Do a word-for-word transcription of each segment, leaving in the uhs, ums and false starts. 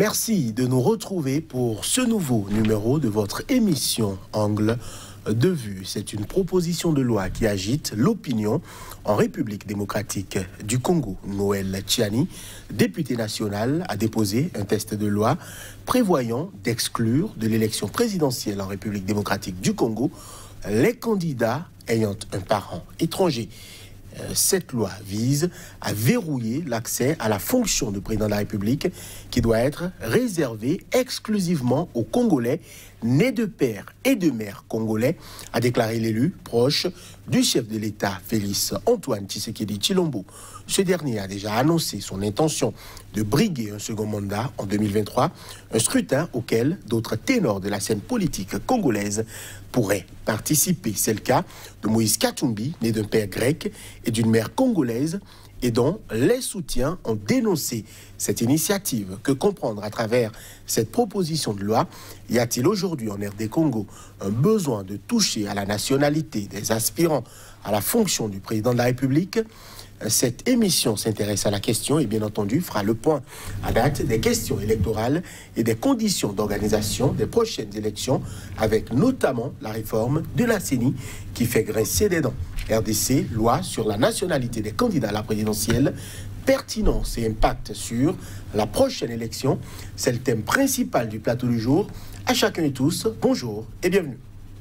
Merci de nous retrouver pour ce nouveau numéro de votre émission Angle de vue. C'est une proposition de loi qui agite l'opinion en République démocratique du Congo. Noël Tchiani, député national, a déposé un texte de loi prévoyant d'exclure de l'élection présidentielle en République démocratique du Congo les candidats ayant un parent étranger. Cette loi vise à verrouiller l'accès à la fonction de président de la République qui doit être réservée exclusivement aux Congolais nés de père et de mère congolais, a déclaré l'élu proche du chef de l'État Félix Antoine Tshisekedi Tshilombo. Ce dernier a déjà annoncé son intention de briguer un second mandat en deux mille vingt-trois, un scrutin auquel d'autres ténors de la scène politique congolaise pourraient participer. C'est le cas de Moïse Katumbi, né d'un père grec et d'une mère congolaise, et dont les soutiens ont dénoncé cette initiative. Que comprendre à travers cette proposition de loi? Y a-t-il aujourd'hui en R D Congo un besoin de toucher à la nationalité des aspirants à la fonction du président de la République? Cette émission s'intéresse à la question et bien entendu fera le point à date des questions électorales et des conditions d'organisation des prochaines élections, avec notamment la réforme de la C E N I qui fait grincer des dents. R D C, loi sur la nationalité des candidats à la présidentielle, pertinence et impact sur la prochaine élection, c'est le thème principal du plateau du jour. À chacun et tous, bonjour et bienvenue.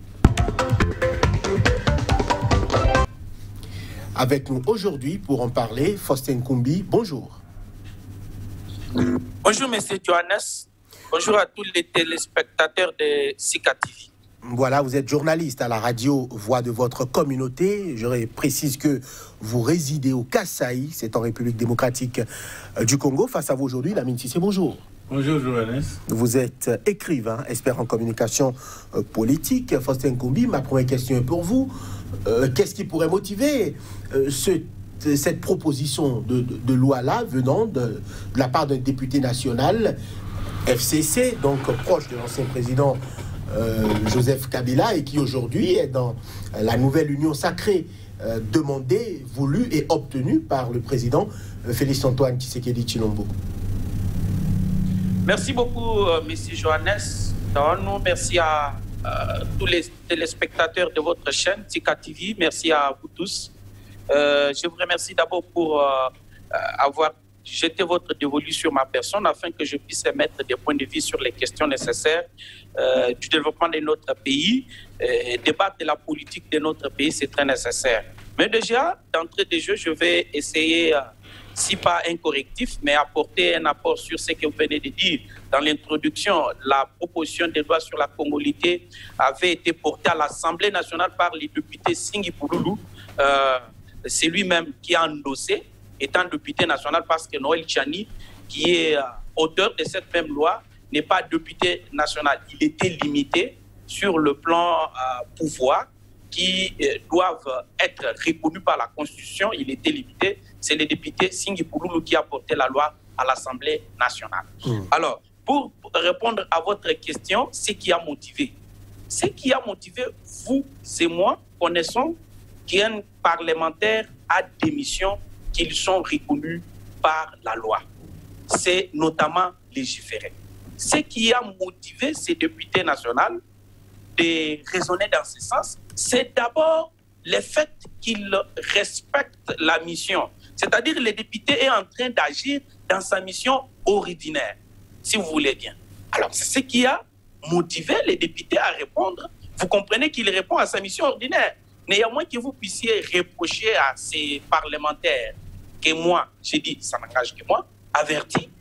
Avec nous aujourd'hui pour en parler, Faustin Koumbi, bonjour. Bonjour, M. Johannes. Bonjour à tous les téléspectateurs de Sika T V. Voilà, vous êtes journaliste à la radio Voix de votre communauté. Je précise que vous résidez au Kasaï, c'est en République démocratique du Congo. Face à vous aujourd'hui, Lamine Sissé, bonjour. Bonjour, Johannes. Vous êtes écrivain, expert en communication euh, politique. Faustin Koumbi, ma première question est pour vous. Euh, Qu'est-ce qui pourrait motiver euh, ce, cette proposition de, de, de loi-là venant de, de la part d'un député national F C C, donc proche de l'ancien président euh, Joseph Kabila, et qui aujourd'hui est dans la nouvelle union sacrée euh, demandée, voulue et obtenue par le président euh, Félix Antoine Tshisekedi Tshilombo? Merci beaucoup, euh, M. Johannes. Non, merci à euh, tous les téléspectateurs de votre chaîne, Sika T V. Merci à vous tous. Euh, je vous remercie d'abord pour euh, avoir jeté votre dévolu sur ma personne afin que je puisse mettre des points de vue sur les questions nécessaires euh, du développement de notre pays. Euh, débattre de la politique de notre pays, c'est très nécessaire. Mais déjà, d'entrée de jeu, je vais essayer... Euh, si pas un correctif, mais apporter un apport sur ce que vous venez de dire. Dans l'introduction, la proposition de loi sur la congolité avait été portée à l'Assemblée nationale par le député Singhi Pouloulou. Euh, C'est lui-même qui a endossé, étant député national, parce que Noël Tchiani, qui est euh, auteur de cette même loi, n'est pas député national. Il était limité sur le plan euh, pouvoir, qui euh, doivent être reconnus par la Constitution. Il était limité. C'est le député Singhi Pouloulou qui a porté la loi à l'Assemblée nationale. Mmh. Alors, pour répondre à votre question, ce qui a motivé, ce qui a motivé, vous et moi, connaissons qu'un parlementaire a des missions qui sont reconnues par la loi. C'est notamment légiférer. Ce qui a motivé ces députés nationaux de raisonner dans ce sens, c'est d'abord le fait qu'ils respectent la mission. C'est-à-dire que le député est en train d'agir dans sa mission ordinaire, si vous voulez bien. Alors, c'est ce qui a motivé les députés à répondre. Vous comprenez qu'il répond à sa mission ordinaire. Néanmoins, que vous puissiez reprocher à ces parlementaires que moi, j'ai dit, ça n'engage que moi, averti,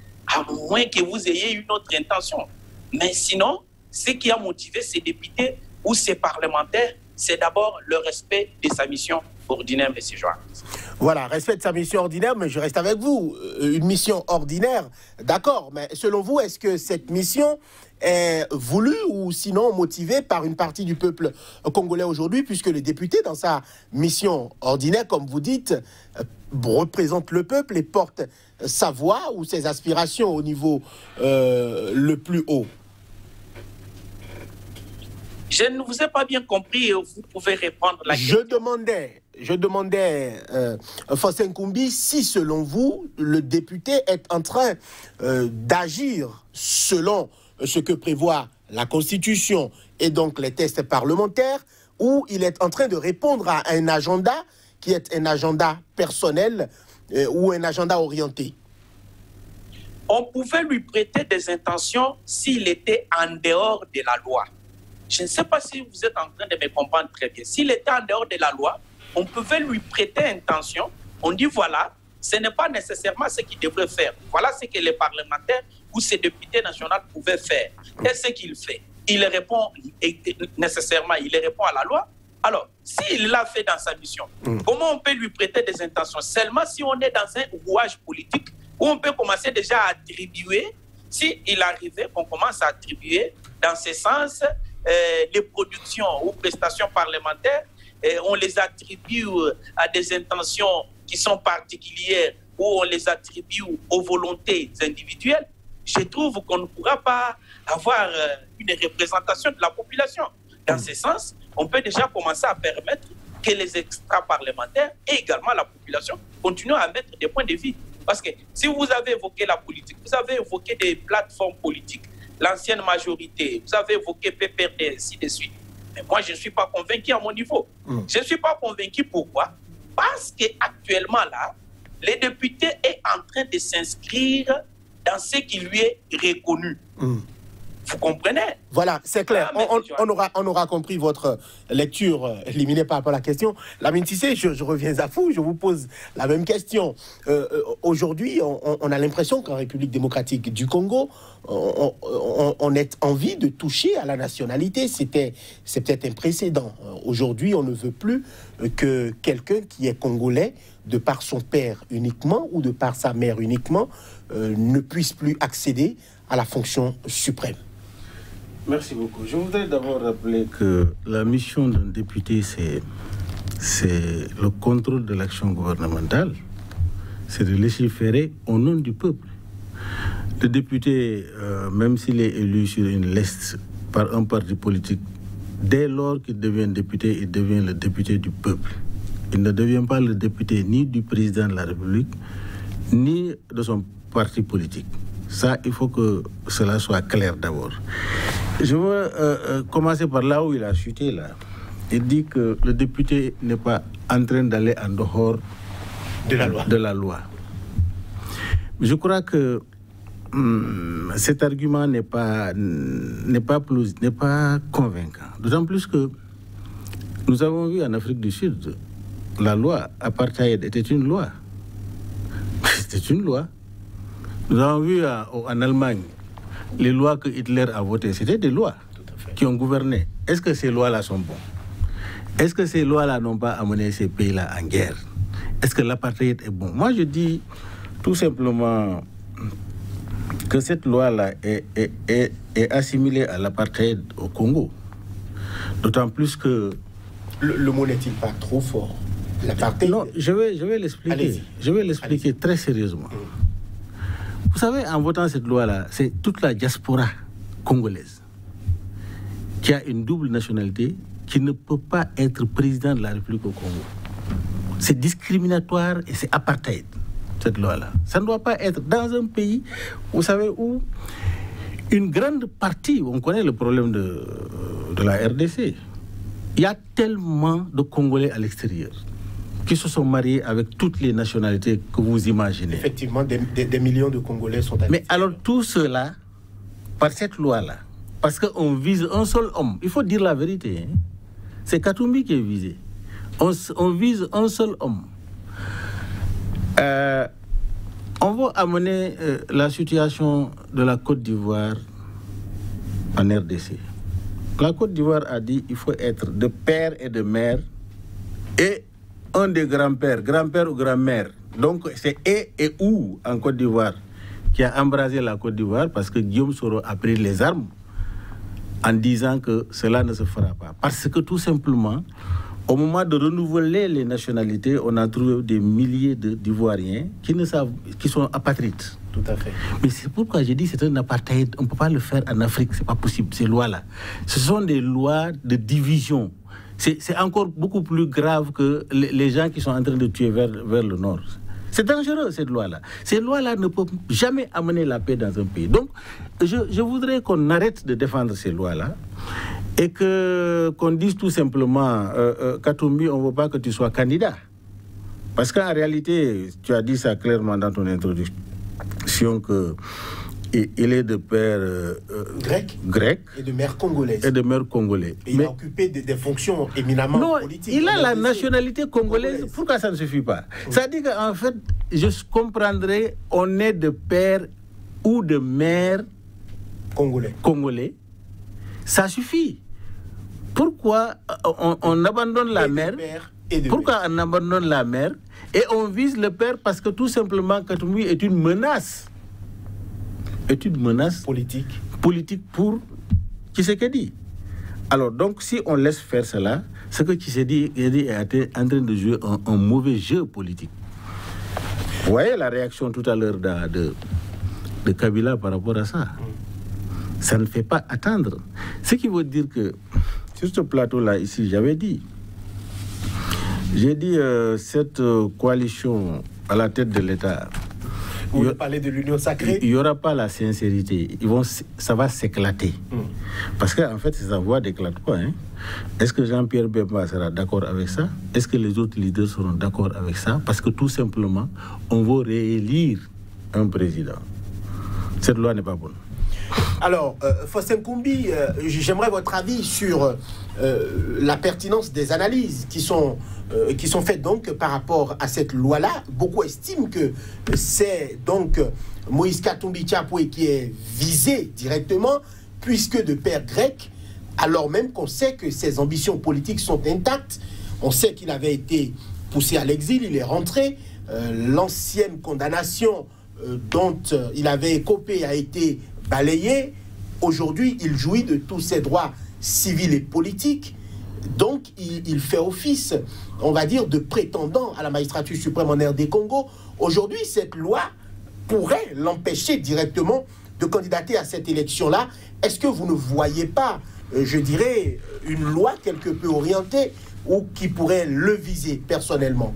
à moins que vous ayez une autre intention. Mais sinon, ce qui a motivé ces députés ou ces parlementaires, c'est d'abord le respect de sa mission ordinaire, M. Johannes. Voilà, respect de sa mission ordinaire, mais je reste avec vous. Une mission ordinaire, d'accord, mais selon vous, est-ce que cette mission est voulue ou sinon motivée par une partie du peuple congolais aujourd'hui, puisque le député, dans sa mission ordinaire, comme vous dites, représente le peuple et porte sa voix ou ses aspirations au niveau euh, le plus haut? Je ne vous ai pas bien compris, vous pouvez répondre la question. Je demandais, je demandais, euh, Faustin Koumbi, si selon vous, le député est en train euh, d'agir selon ce que prévoit la Constitution et donc les tests parlementaires, ou il est en train de répondre à un agenda qui est un agenda personnel euh, ou un agenda orienté. On pouvait lui prêter des intentions s'il était en dehors de la loi. Je ne sais pas si vous êtes en train de me comprendre très bien. S'il était en dehors de la loi, on pouvait lui prêter intention. On dit voilà, ce n'est pas nécessairement ce qu'il devrait faire. Voilà ce que les parlementaires ou ces députés nationaux pouvaient faire. Qu'est-ce qu'il fait? Il répond nécessairement, il répond à la loi. Alors, s'il l'a fait dans sa mission, mmh. comment on peut lui prêter des intentions? Seulement si on est dans un rouage politique où on peut commencer déjà à attribuer, s'il arrivait qu'on commence à attribuer dans ce sens euh, les productions ou prestations parlementaires, et on les attribue à des intentions qui sont particulières ou on les attribue aux volontés individuelles, je trouve qu'on ne pourra pas avoir une représentation de la population. Dans ce sens, on peut déjà commencer à permettre que les extra-parlementaires et également la population continuent à mettre des points de vue. Parce que si vous avez évoqué la politique, vous avez évoqué des plateformes politiques, l'ancienne majorité, vous avez évoqué P P R D, ainsi de suite. Mais moi, je ne suis pas convaincu à mon niveau. Mmh. Je ne suis pas convaincu pourquoi? Parce qu'actuellement, là, le député est en train de s'inscrire dans ce qui lui est reconnu. Mmh. Vous comprenez? Voilà, c'est clair. Ah, on, on, aura, on aura compris votre lecture euh, éliminée par rapport à la question. Lamine Cissé, je, je reviens à vous, je vous pose la même question. Euh, euh, Aujourd'hui, on, on a l'impression qu'en République démocratique du Congo, on, on, on est en vie de toucher à la nationalité. C'était, c'est peut-être un précédent. Aujourd'hui, on ne veut plus que quelqu'un qui est congolais, de par son père uniquement ou de par sa mère uniquement, euh, ne puisse plus accéder à la fonction suprême. Merci beaucoup. Je voudrais d'abord rappeler que la mission d'un député, c'est, c'est le contrôle de l'action gouvernementale, c'est de légiférer au nom du peuple. Le député, euh, même s'il est élu sur une liste par un parti politique, dès lors qu'il devient député, il devient le député du peuple. Il ne devient pas le député ni du président de la République, ni de son parti politique. Ça, il faut que cela soit clair d'abord. Je veux euh, euh, commencer par là où il a chuté, là. Il dit que le député n'est pas en train d'aller en dehors de la loi. De la loi. Je crois que hum, cet argument n'est pas, n'est pas, plus, n'est pas convaincant. D'autant plus que nous avons vu en Afrique du Sud, la loi apartheid était une loi. C'était une loi. Nous avons vu en, en Allemagne, les lois que Hitler a votées, c'était des lois qui ont gouverné. Est-ce que ces lois-là sont bonnes? Est-ce que ces lois-là n'ont pas amené ces pays-là en guerre? Est-ce que l'apartheid est bon? Moi, je dis tout simplement que cette loi-là est, est, est, est assimilée à l'apartheid au Congo. D'autant plus que... Le, le mot n'est-il pas trop fort? L'apartheid... Non, je vais, je vais l'expliquer. Je vais l'expliquer très sérieusement. Mmh. Vous savez, en votant cette loi-là, c'est toute la diaspora congolaise qui a une double nationalité qui ne peut pas être président de la République au Congo. C'est discriminatoire et c'est apartheid, cette loi-là. Ça ne doit pas être dans un pays, vous savez, où une grande partie, on connaît le problème de, de la R D C, il y a tellement de Congolais à l'extérieur qui se sont mariés avec toutes les nationalités que vous imaginez. Effectivement, des, des, des millions de Congolais sont à Mais alors tout cela, par cette loi-là, parce qu'on vise un seul homme, il faut dire la vérité, hein. C'est Katumbi qui est visé. On, on vise un seul homme. Euh, on va amener euh, la situation de la Côte d'Ivoire en R D C. La Côte d'Ivoire a dit qu'il faut être de père et de mère et un des grands-pères, grand-père ou grand-mère. Donc c'est et et ou en Côte d'Ivoire qui a embrasé la Côte d'Ivoire parce que Guillaume Soro a pris les armes en disant que cela ne se fera pas. Parce que tout simplement, au moment de renouveler les nationalités, on a trouvé des milliers de, d'Ivoiriens qui, ne savent, qui sont apatrides. Tout à fait. Mais c'est pourquoi j'ai dit que c'est un apartheid. On ne peut pas le faire en Afrique, ce n'est pas possible, ces lois-là. Ce sont des lois de division. c'est encore beaucoup plus grave que les, les gens qui sont en train de tuer vers, vers le nord. C'est dangereux, cette loi-là. Ces lois-là ne peuvent jamais amener la paix dans un pays. Donc, je, je voudrais qu'on arrête de défendre ces lois-là et que, qu'on dise tout simplement, euh, euh, Katumbi, on ne veut pas que tu sois candidat. Parce qu'en réalité, tu as dit ça clairement dans ton introduction, que il est de père euh, grec, grec et de mère congolaise. Et de mère congolais. Et mais, il a occupé des, des fonctions éminemment non, politiques. Il a la nationalité congolaise. congolaise. Pourquoi ça ne suffit pas? Oui. Ça dit qu'en fait, je comprendrais, on est de père ou de mère congolais. congolais. Ça suffit. Pourquoi on, on abandonne la et mère et Pourquoi mère. on abandonne la mère et on vise le père? Parce que tout simplement, Katumbi est une menace. Est une menace politique, politique pour Tshisekedi. Alors, donc, si on laisse faire cela, c'est que Tshisekedi est en train de jouer un, un mauvais jeu politique. Vous voyez la réaction tout à l'heure de, de, de Kabila par rapport à ça. Mm. Ça ne fait pas attendre. Ce qui veut dire que, sur ce plateau-là, ici, j'avais dit, j'ai dit, euh, cette euh, coalition à la tête de l'État, vous parlez de l'union sacrée. Il n'y aura pas la sincérité. Ils vont, ça va s'éclater. Mm. Parce qu'en fait, sa voix n'éclate pas. Hein. Est-ce que Jean-Pierre Bemba sera d'accord avec ça? Est-ce que les autres leaders seront d'accord avec ça? Parce que tout simplement, on veut réélire un président. Cette loi n'est pas bonne. Alors, euh, Faustin Koumbi, euh, j'aimerais votre avis sur euh, la pertinence des analyses qui sont, euh, qui sont faites donc par rapport à cette loi-là. Beaucoup estiment que c'est donc Moïse Katumbi Tchapoué qui est visé directement, puisque de père grec, alors même qu'on sait que ses ambitions politiques sont intactes. On sait qu'il avait été poussé à l'exil, il est rentré. Euh, l'ancienne condamnation euh, dont euh, il avait écopé a été balayé. Aujourd'hui, il jouit de tous ses droits civils et politiques. Donc, il, il fait office, on va dire, de prétendant à la magistrature suprême en R D Congo. Aujourd'hui, cette loi pourrait l'empêcher directement de candidater à cette élection-là. Est-ce que vous ne voyez pas, euh, je dirais, une loi quelque peu orientée ou qui pourrait le viser personnellement?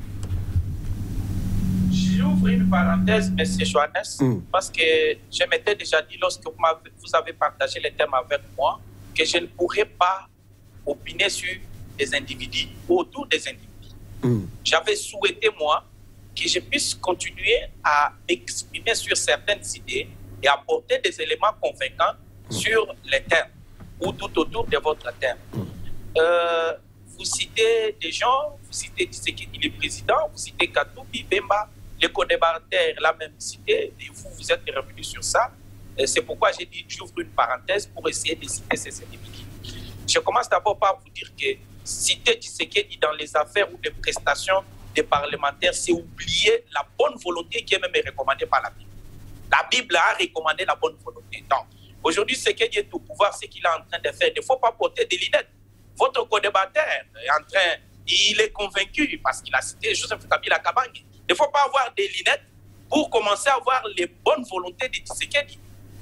J'ouvre une parenthèse, M. Johannes, mm. parce que je m'étais déjà dit, lorsque vous, vous avez partagé les thèmes avec moi, que je ne pourrais pas opiner sur des individus, autour des individus. Mm. J'avais souhaité, moi, que je puisse continuer à exprimer sur certaines idées et apporter des éléments convaincants mm. sur les thèmes, ou tout autour de votre thème. Mm. Euh, vous citez des gens, vous citez Tshisekedi, le président, vous citez Katumbi, Bemba, les co-débatteurs, la même cité, et vous, vous êtes revenu sur ça. C'est pourquoi j'ai dit, j'ouvre une parenthèse pour essayer de citer ces individus. Je commence d'abord par vous dire que citer Tshisekedi dans les affaires ou les prestations des parlementaires, c'est oublier la bonne volonté qui est même recommandée par la Bible. La Bible a recommandé la bonne volonté. Donc, aujourd'hui, Tshisekedi est au pouvoir, ce qu'il est en train de faire. Il ne faut pas porter des lunettes. Votre co-débatteur est en train, il est convaincu parce qu'il a cité Joseph Kabila Kabange. Il ne faut pas avoir des lunettes pour commencer à voir les bonnes volontés de Tshisekedi.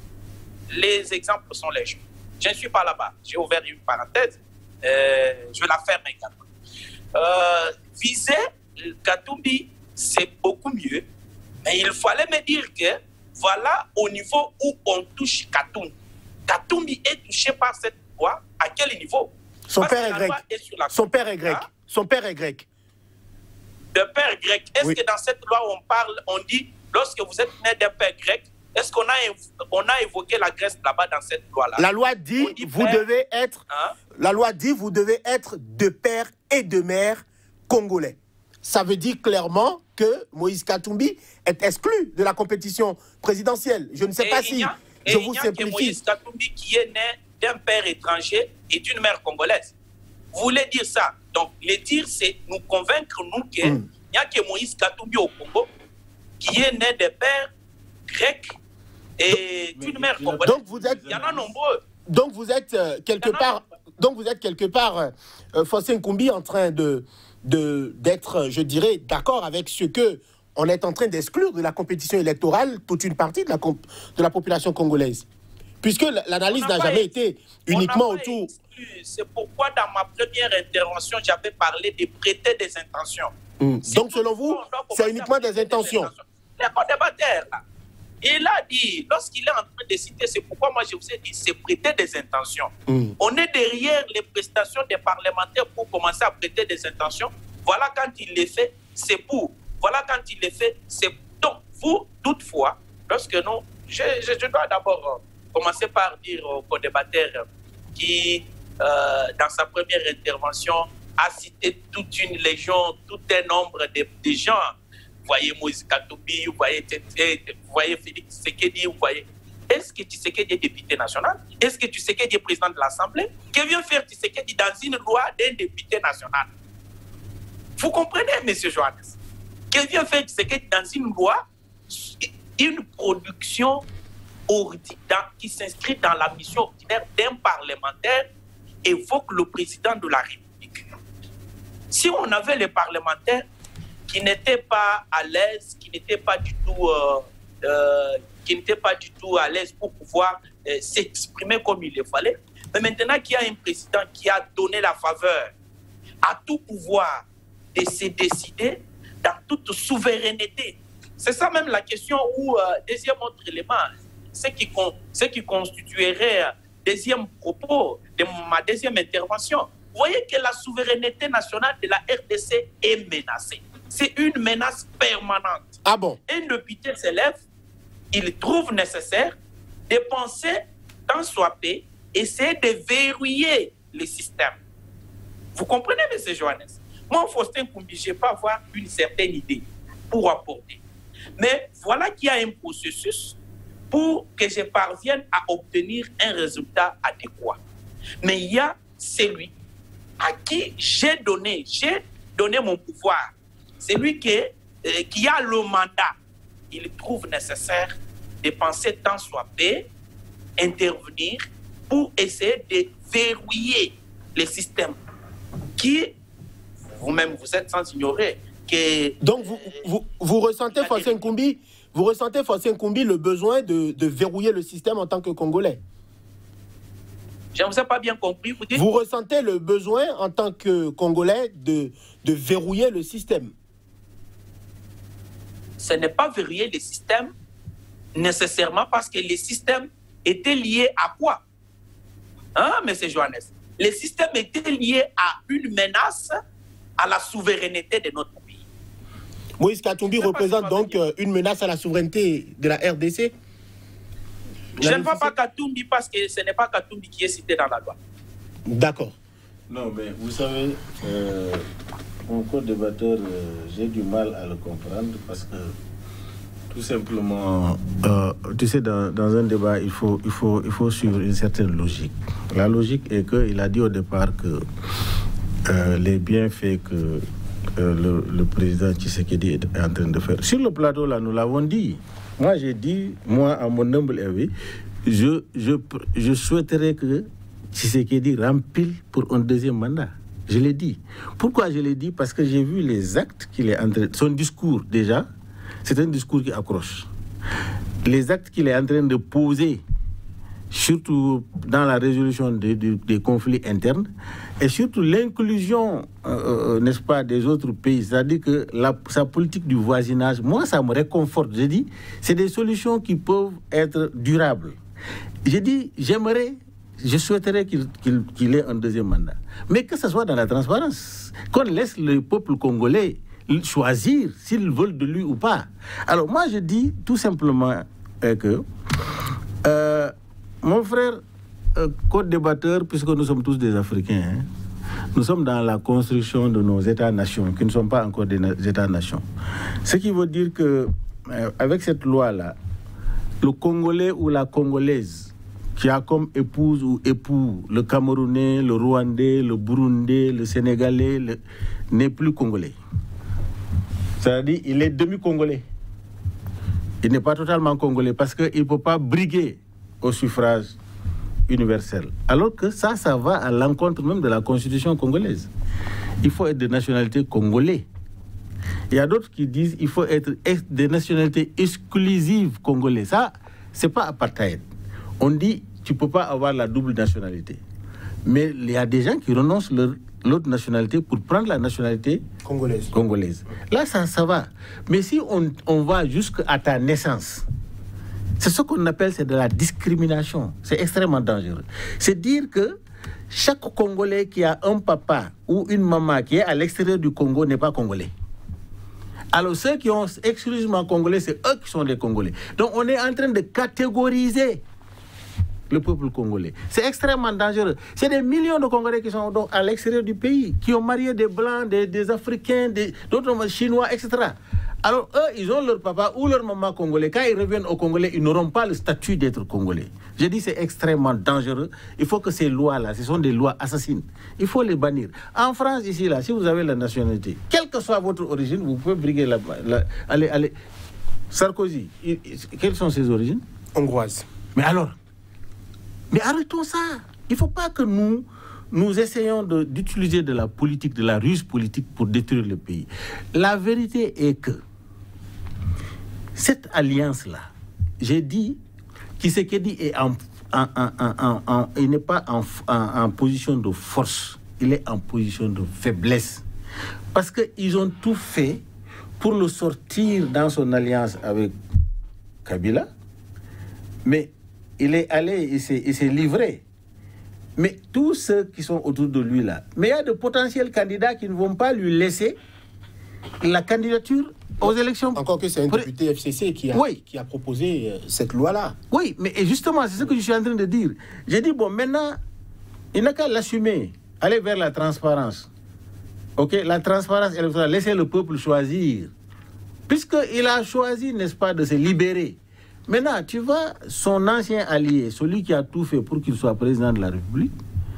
Les exemples sont légion. Je ne suis pas là-bas. J'ai ouvert une parenthèse. Euh, je vais la fermer également. Euh, viser Katumbi, c'est beaucoup mieux. Mais il fallait me dire que voilà au niveau où on touche Katumbi. Katumbi est touché par cette loi. À quel niveau? Son Parce père est grec. Est Son père est grec. Hein? Son père est grec. De père grec. Est-ce oui. que dans cette loi, on parle, on dit, lorsque vous êtes né d'un père grec, est-ce qu'on a, on a évoqué la Grèce là-bas dans cette loi-là? La loi dit, dit vous père, devez être, hein? La loi dit, vous devez être de père et de mère congolais. Ça veut dire clairement que Moïse Katumbi est exclu de la compétition présidentielle. Je ne sais et pas si a, je vous simplifie. Que Moïse Katumbi qui est né d'un père étranger et d'une mère congolaise. Vous voulez dire ça? Donc, le dire, c'est nous convaincre, nous, qu'il mm. n'y a que Moïse Katumbi au Congo qui est né de père grec et d'une mère congolaise. Donc, vous êtes, il y en a nombreux. Donc, vous êtes euh, quelque part, donc vous êtes quelque part, euh, Faustin Koumbi, en train de, de, d'être, je dirais, d'accord avec ce que on est en train d'exclure de la compétition électorale toute une partie de la, de la population congolaise. puisque l'analyse n'a jamais été uniquement autour... C'est pourquoi dans ma première intervention, j'avais parlé de prêter des intentions. Mmh. Donc selon vous, c'est uniquement des intentions. des intentions. Les co-débatteurs, là, il a dit, lorsqu'il est en train de citer, c'est pourquoi moi je vous ai dit, c'est prêter des intentions. Mmh. On est derrière les prestations des parlementaires pour commencer à prêter des intentions. Voilà quand il les fait, c'est pour. Voilà quand il les fait, c'est pour. Donc, vous, toutefois, lorsque nous, je, je, je dois d'abord euh, commencer par dire au co-débatteur qui, euh, dans sa première intervention, a cité toute une légion, tout un nombre de, de gens. Vous voyez Moïse Katumbi, vous voyez, vous voyez Félix Tshisekedi, vous voyez. Est-ce que Tshisekedi est député national? Est-ce que Tshisekedi est président de l'Assemblée? Que vient faire Tshisekedi dans une loi d'un député national? Vous comprenez, M. Johannes? Que vient faire Tshisekedi dans une loi, une production qui s'inscrit dans la mission ordinaire d'un parlementaire, évoque le président de la République. Si on avait les parlementaires qui n'étaient pas à l'aise, qui n'étaient pas du tout, euh, euh, qui n'étaient pas du tout à l'aise pour pouvoir euh, s'exprimer comme il le fallait, mais maintenant qu'il y a un président qui a donné la faveur à tout pouvoir de se décider dans toute souveraineté. C'est ça même la question où, euh, deuxième autre élément, ce qui, ce qui constituerait deuxième propos de ma deuxième intervention. Vous voyez que la souveraineté nationale de la R D C est menacée. C'est une menace permanente. Ah bon? Un député s'élève, il trouve nécessaire de penser, tant soit peu, essayer de verrouiller le système. Vous comprenez, M. Johannes? Moi, Faustin Koumbi, je ne vais pas avoir une certaine idée pour apporter. Mais voilà qu'il y a un processus pour que je parvienne à obtenir un résultat adéquat. Mais il y a celui à qui j'ai donné, j'ai donné mon pouvoir. C'est lui qui, euh, qui a le mandat. Il trouve nécessaire de penser tant soit peu, intervenir pour essayer de verrouiller les systèmes qui, vous-même, vous êtes sans ignorer que... Donc, vous, vous, vous ressentez, Faustin Koumbi, vous ressentez, Faustin Koumbi, le besoin de, de verrouiller le système en tant que Congolais? Je ne vous ai pas bien compris. Vous dites... Vous ressentez le besoin en tant que Congolais de, de verrouiller le système? Ce n'est pas verrouiller le système nécessairement parce que le système était lié à quoi? Hein, M. Johannes? Le système était lié à une menace à la souveraineté de notre pays. Moïse Katumbi représente donc euh, une menace à la souveraineté de la R D C? Je ne vois pas Katumbi parce que ce n'est pas Katumbi qui est cité dans la loi. D'accord. Non, mais vous savez, euh, mon co-débatteur, euh, j'ai du mal à le comprendre parce que tout simplement, euh, tu sais, dans, dans un débat, il faut, il, faut, il faut suivre une certaine logique. La logique est qu'il a dit au départ que euh, les bienfaits que euh, le, le président Tshisekedi est en train de faire. Sur le plateau, là, nous l'avons dit. Moi, j'ai dit, moi, à mon humble avis, je, je, je souhaiterais que Tshisekedi rempile pour un deuxième mandat. Je l'ai dit. Pourquoi je l'ai dit? Parce que j'ai vu les actes qu'il est en train... Son discours, déjà, c'est un discours qui accroche. Les actes qu'il est en train de poser, surtout dans la résolution des, des, des conflits internes, et surtout l'inclusion, euh, n'est-ce pas, des autres pays. C'est-à-dire que la, sa politique du voisinage, moi, ça me réconforte. J'ai dit, c'est des solutions qui peuvent être durables. J'ai dit, j'aimerais, je souhaiterais qu'il, qu'il, qu'il ait un deuxième mandat. Mais que ce soit dans la transparence, qu'on laisse le peuple congolais choisir s'ils veulent de lui ou pas. Alors moi, je dis tout simplement euh, que... Euh, mon frère, euh, co-débatteur, puisque nous sommes tous des Africains, hein, nous sommes dans la construction de nos États-nations, qui ne sont pas encore des États-nations. Ce qui veut dire que, euh, avec cette loi-là, le Congolais ou la Congolaise, qui a comme épouse ou époux le Camerounais, le Rwandais, le Burundais, le Sénégalais, le... n'est plus Congolais. C'est-à-dire qu'il est demi-Congolais. Il n'est pas totalement Congolais parce qu'il ne peut pas briguer au suffrage universel. Alors que ça, ça va à l'encontre même de la constitution congolaise. Il faut être de nationalité congolais. Il y a d'autres qui disent qu'il faut être de nationalité exclusive congolais. Ça, c'est pas apartheid. On dit tu ne peux pas avoir la double nationalité. Mais il y a des gens qui renoncent leur, l'autre nationalité pour prendre la nationalité congolaise. congolaise. Là, ça, ça va. Mais si on, on va jusqu'à ta naissance, c'est ce qu'on appelle c'est de la discrimination. C'est extrêmement dangereux. C'est dire que chaque Congolais qui a un papa ou une maman qui est à l'extérieur du Congo n'est pas Congolais. Alors ceux qui ont exclusivement Congolais, c'est eux qui sont les Congolais. Donc on est en train de catégoriser le peuple congolais. C'est extrêmement dangereux. C'est des millions de Congolais qui sont donc à l'extérieur du pays, qui ont marié des Blancs, des, des Africains, des, d'autres Chinois, et cetera. Alors eux, ils ont leur papa ou leur maman congolais. Quand ils reviennent au Congolais, ils n'auront pas le statut d'être Congolais. Je dis c'est extrêmement dangereux. Il faut que ces lois-là, ce sont des lois assassines. Il faut les bannir. En France, ici, là, si vous avez la nationalité, quelle que soit votre origine, vous pouvez briguer la... la allez, allez. Sarkozy, il, quelles sont ses origines? Hongroise. Mais alors? Mais arrêtons ça. Il ne faut pas que nous, nous essayons de, d'utiliser de la politique, de la ruse politique pour détruire le pays. La vérité est que cette alliance-là, j'ai dit, Tshisekedi est en, en, en, en, en, il n'est pas en, en, en position de force, il est en position de faiblesse. Parce qu'ils ont tout fait pour le sortir dans son alliance avec Kabila, mais il est allé, il s'est, il s'est livré. Mais tous ceux qui sont autour de lui là, mais il y a de potentiels candidats qui ne vont pas lui laisser la candidature aux élections. Encore que c'est un député F C C qui a, oui. qui a proposé euh, cette loi-là. Oui, mais justement, c'est ce que je suis en train de dire. J'ai dit, bon, maintenant, il n'a qu'à l'assumer, aller vers la transparence. OK, la transparence électorale, laisser le peuple choisir. Puisqu'il a choisi, n'est-ce pas, de se libérer. Maintenant, tu vois, son ancien allié, celui qui a tout fait pour qu'il soit président de la République,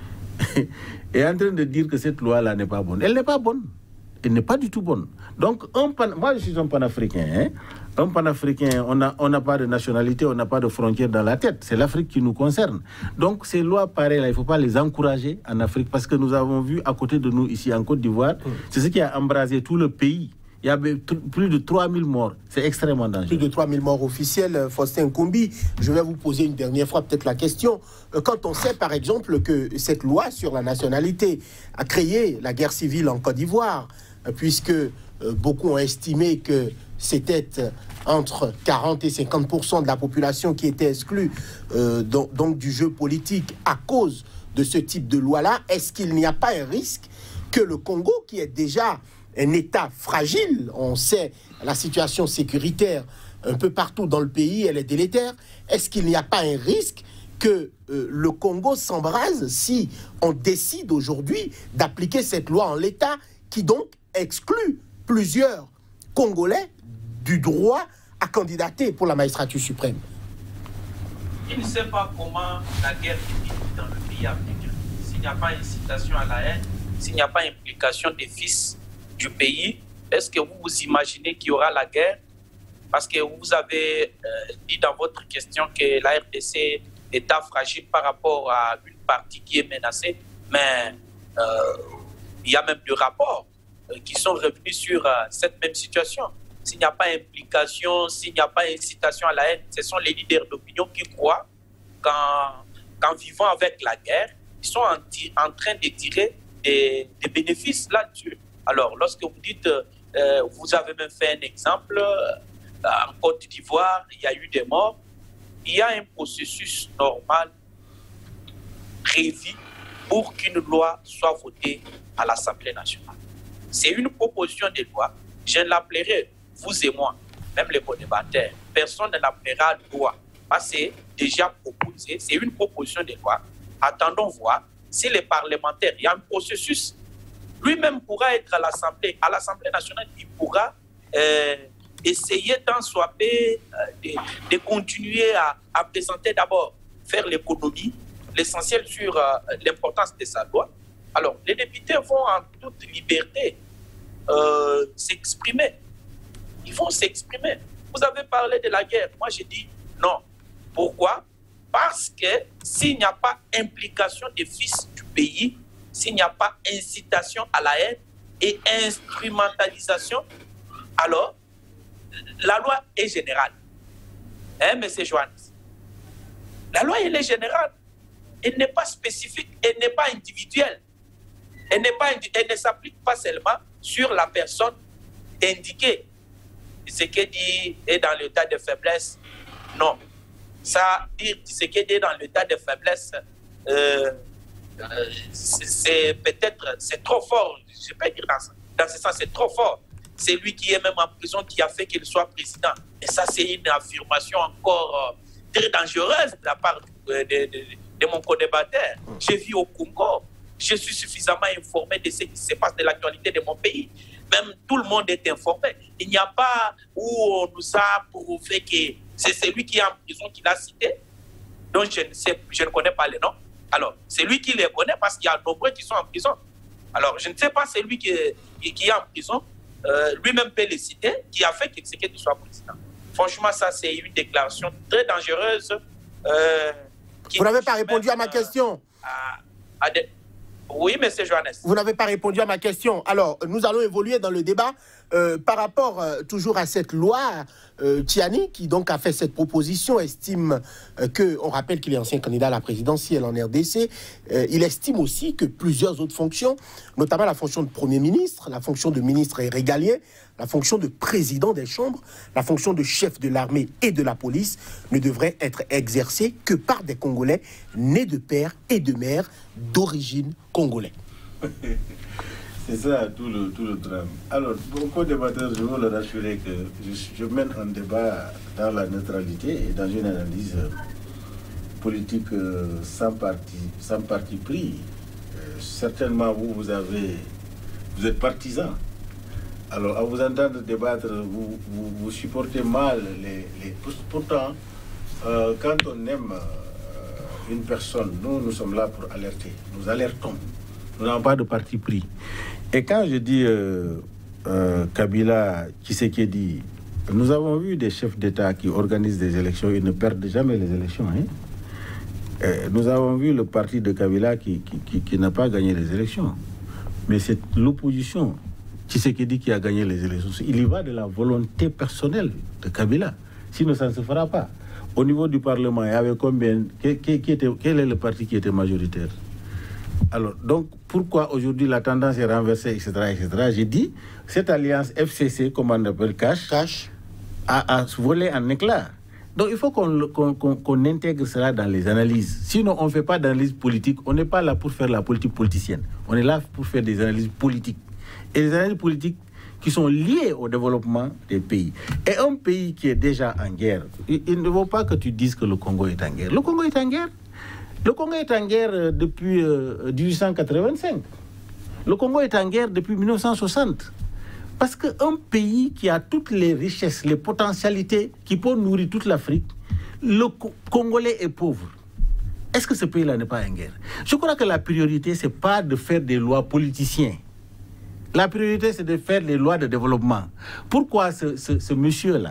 est en train de dire que cette loi-là n'est pas bonne. Elle n'est pas bonne. Elle n'est pas du tout bonne. Donc, un pan... moi, je suis un panafricain. Hein? Un panafricain, on n'a on n'a pas de nationalité, on n'a pas de frontières dans la tête. C'est l'Afrique qui nous concerne. Donc, ces lois pareilles-là, il ne faut pas les encourager en Afrique parce que nous avons vu à côté de nous, ici en Côte d'Ivoire, mmh. c'est ce qui a embrasé tout le pays. Il y a plus de trois mille morts. C'est extrêmement dangereux. Plus de trois mille morts officiels, Faustin Nkombi. Je vais vous poser une dernière fois peut-être la question. Quand on sait par exemple que cette loi sur la nationalité a créé la guerre civile en Côte d'Ivoire, puisque beaucoup ont estimé que c'était entre quarante et cinquante pour cent de la population qui était exclue euh, donc, donc du jeu politique à cause de ce type de loi-là, est-ce qu'il n'y a pas un risque que le Congo, qui est déjà un État fragile, on sait la situation sécuritaire un peu partout dans le pays, elle est délétère. Est-ce qu'il n'y a pas un risque que euh, le Congo s'embrase si on décide aujourd'hui d'appliquer cette loi en l'état qui donc exclut plusieurs Congolais du droit à candidater pour la magistrature suprême? Il ne sait pas comment la guerre est dans le pays africain. S'il n'y a pas incitation à la haine, s'il n'y a pas implication des fils du pays, est-ce que vous vous imaginez qu'il y aura la guerre? Parce que vous avez euh, dit dans votre question que la R D C est état fragile par rapport à une partie qui est menacée, mais euh, il y a même des rapports euh, qui sont revenus sur euh, cette même situation. S'il n'y a pas implication, s'il n'y a pas incitation à la haine, ce sont les leaders d'opinion qui croient qu'en, qu'en vivant avec la guerre, ils sont en, en train de tirer des, des bénéfices là-dessus. Alors, lorsque vous dites, euh, vous avez même fait un exemple, euh, en Côte d'Ivoire, il y a eu des morts, il y a un processus normal prévu pour qu'une loi soit votée à l'Assemblée nationale. C'est une proposition de loi, je l'appellerai, vous et moi, même les co-débatteurs, personne ne l'appellera loi, parce que c'est déjà proposé, c'est une proposition de loi. Attendons voir si les parlementaires, il y a un processus. Lui-même pourra être à l'Assemblée, à l'Assemblée nationale, il pourra euh, essayer d'en swapper, euh, de, de continuer à, à présenter d'abord, faire l'économie, l'essentiel sur euh, l'importance de sa loi. Alors, les députés vont en toute liberté euh, s'exprimer. Ils vont s'exprimer. Vous avez parlé de la guerre. Moi, j'ai dit non. Pourquoi? Parce que s'il n'y a pas implication des fils du pays, s'il n'y a pas incitation à la haine et instrumentalisation, alors la loi est générale. Hein, M. Johannes? La loi, elle est générale. elle n'est pas spécifique, elle n'est pas individuelle. Elle, n'est pas, elle ne s'applique pas seulement sur la personne indiquée. Tshisekedi est dans l'état de faiblesse. Non. Ça, dire Tshisekedi est dans l'état de faiblesse, euh, euh, c'est peut-être, c'est trop fort. Je peux dire dans, dans ce sens, c'est trop fort. C'est lui qui est même en prison qui a fait qu'il soit président. Et ça, c'est une affirmation encore euh, très dangereuse de la part de, de, de, de mon co-débatteur. J'ai vu au Congo. Je suis suffisamment informé de ce qui se passe de l'actualité de mon pays. Même tout le monde est informé. Il n'y a pas où on nous a prouvé que c'est celui qui est en prison qui l'a cité. Donc, je ne, sais, je ne connais pas les noms. Alors, c'est lui qui les connaît parce qu'il y a nombreux qui sont en prison. Alors, je ne sais pas celui qui est, qui est en prison. Euh, lui-même peut les citer, qui a fait que Tshisekedi soit président. Franchement, ça, c'est une déclaration très dangereuse. Euh, Vous n'avez pas répondu à ma question. À, à des... Oui, M. Johannes. Vous n'avez pas répondu à ma question. Alors, nous allons évoluer dans le débat euh, par rapport euh, toujours à cette loi. Euh, Tiani, qui donc a fait cette proposition, estime euh, que, on rappelle qu'il est ancien candidat à la présidentielle en R D C, euh, il estime aussi que plusieurs autres fonctions, notamment la fonction de Premier ministre, la fonction de ministre régalien, la fonction de président des chambres, la fonction de chef de l'armée et de la police ne devraient être exercées que par des Congolais nés de père et de mère d'origine congolais. C'est ça tout le, tout le drame. Alors, beaucoup de débatteurs, je veux leur assurer que je, je mène un débat dans la neutralité et dans une analyse politique euh, sans parti, sans parti pris. Euh, certainement, vous, vous, avez, vous êtes partisan. Alors, à vous entendre débattre, vous, vous, vous supportez mal les... les... Pourtant, euh, quand on aime euh, une personne, nous, nous sommes là pour alerter. Nous alertons. Nous n'avons pas de parti pris. Et quand je dis euh, euh, Kabila, Tshisekedi, nous avons vu des chefs d'État qui organisent des élections, ils ne perdent jamais les élections. Hein? Et nous avons vu le parti de Kabila qui, qui, qui, qui n'a pas gagné les élections. Mais c'est l'opposition, Tshisekedi, qui a gagné les élections. Il y va de la volonté personnelle de Kabila. Sinon, ça ne se fera pas. Au niveau du Parlement, il y avait combien, qui, qui, qui était, quel est le parti qui était majoritaire? Alors, donc, pourquoi aujourd'hui la tendance est renversée, et cetera, et cetera. J'ai dit, cette alliance F C C, comme on appelle Cash, Cash. A, a volé en éclats. Donc, il faut qu'on qu'on, qu'on, qu'on intègre cela dans les analyses. Sinon, on ne fait pas d'analyse politique. On n'est pas là pour faire la politique politicienne. On est là pour faire des analyses politiques. Et les analyses politiques qui sont liées au développement des pays. Et un pays qui est déjà en guerre, il, il ne faut pas que tu dises que le Congo est en guerre. Le Congo est en guerre. Le Congo est en guerre depuis euh, dix-huit cent quatre-vingt-cinq. Le Congo est en guerre depuis mille neuf cent soixante. Parce qu'un pays qui a toutes les richesses, les potentialités, qui peut nourrir toute l'Afrique, le Congolais est pauvre. Est-ce que ce pays-là n'est pas en guerre? Je crois que la priorité, ce n'est pas de faire des lois politiciennes. La priorité, c'est de faire des lois de développement. Pourquoi ce, ce, ce monsieur-là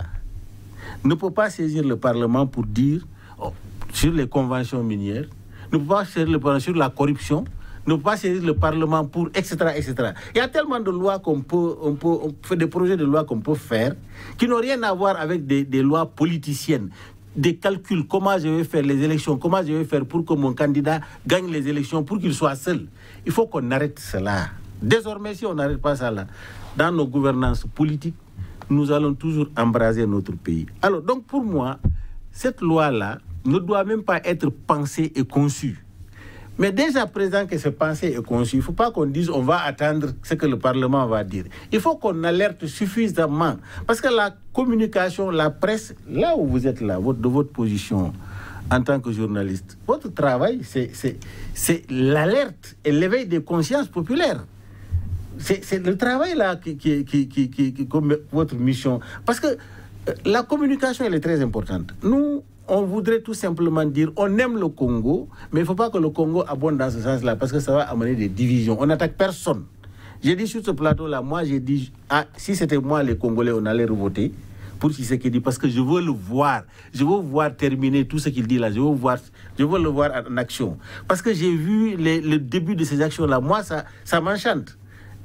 ne peut pas saisir le Parlement pour dire, oh, sur les conventions minières, ne peut pas saisir le Parlement sur la corruption, ne peut pas saisir le Parlement pour, et cetera, et cetera. Il y a tellement de lois qu'on peut, on peut, on fait des projets de loi qu'on peut faire qui n'ont rien à voir avec des, des lois politiciennes, des calculs, comment je vais faire les élections, comment je vais faire pour que mon candidat gagne les élections, pour qu'il soit seul. Il faut qu'on arrête cela. Désormais, si on n'arrête pas ça là, dans nos gouvernances politiques, nous allons toujours embraser notre pays. Alors, donc pour moi, cette loi-là ne doit même pas être pensée et conçue. Mais déjà à présent que c'est pensé et conçu, il ne faut pas qu'on dise on va attendre ce que le Parlement va dire. Il faut qu'on alerte suffisamment. Parce que la communication, la presse, là où vous êtes là, votre, de votre position en tant que journaliste, votre travail, c'est l'alerte et l'éveil des consciences populaires. C'est le travail là qui, qui, qui, qui, qui, qui comme votre mission. Parce que la communication, elle est très importante. Nous, on voudrait tout simplement dire, on aime le Congo, mais il ne faut pas que le Congo abonde dans ce sens-là, parce que ça va amener des divisions. On n'attaque personne. J'ai dit sur ce plateau-là, moi j'ai dit, ah, si c'était moi les Congolais, on allait voter pour Tshisekedi, parce que je veux le voir. Je veux voir terminer tout ce qu'il dit là. Je veux, voir, je veux le voir en action. Parce que j'ai vu les, le début de ces actions-là. Moi, ça, ça m'enchante.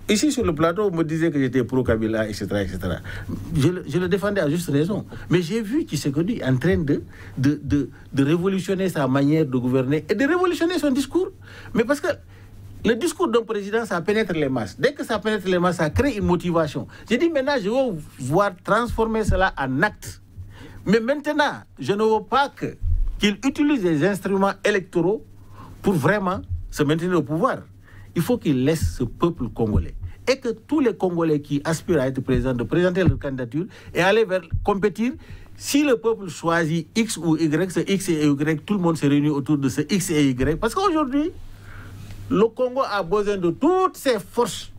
Ici, sur le plateau, on me disait que j'étais pro-Kabila, et cetera, et cetera. Je, je le défendais à juste raison. Mais j'ai vu Tshisekedi en train de, de, de, de révolutionner sa manière de gouverner et de révolutionner son discours. Mais parce que le discours d'un président, ça pénètre les masses. Dès que ça pénètre les masses, ça crée une motivation. J'ai dit, maintenant, je veux voir transformer cela en acte. Mais maintenant, je ne veux pas que, qu'il utilise des instruments électoraux pour vraiment se maintenir au pouvoir. Il faut qu'il laisse ce peuple congolais. Et que tous les Congolais qui aspirent à être présidents, de présenter leur candidature et aller vers compétir. Si le peuple choisit X ou Y, ce X et Y, tout le monde se réunit autour de ce X et Y. Parce qu'aujourd'hui, le Congo a besoin de toutes ses forces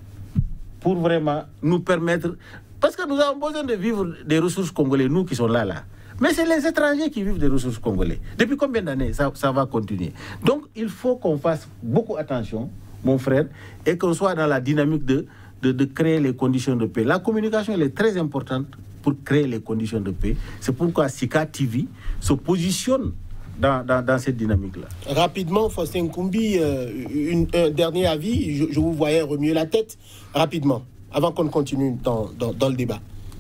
pour vraiment nous permettre... Parce que nous avons besoin de vivre des ressources congolaises, nous qui sommes là, là. Mais c'est les étrangers qui vivent des ressources congolaises. Depuis combien d'années ça, ça va continuer? Donc, il faut qu'on fasse beaucoup attention, mon frère, et qu'on soit dans la dynamique de, de, de créer les conditions de paix. La communication, elle est très importante pour créer les conditions de paix. C'est pourquoi Sika T V se positionne dans, dans, dans cette dynamique-là. Rapidement, Faustin Koumbi, euh, une, un dernier avis. Je, je vous voyais remuer la tête. Rapidement, avant qu'on continue dans, dans, dans le débat.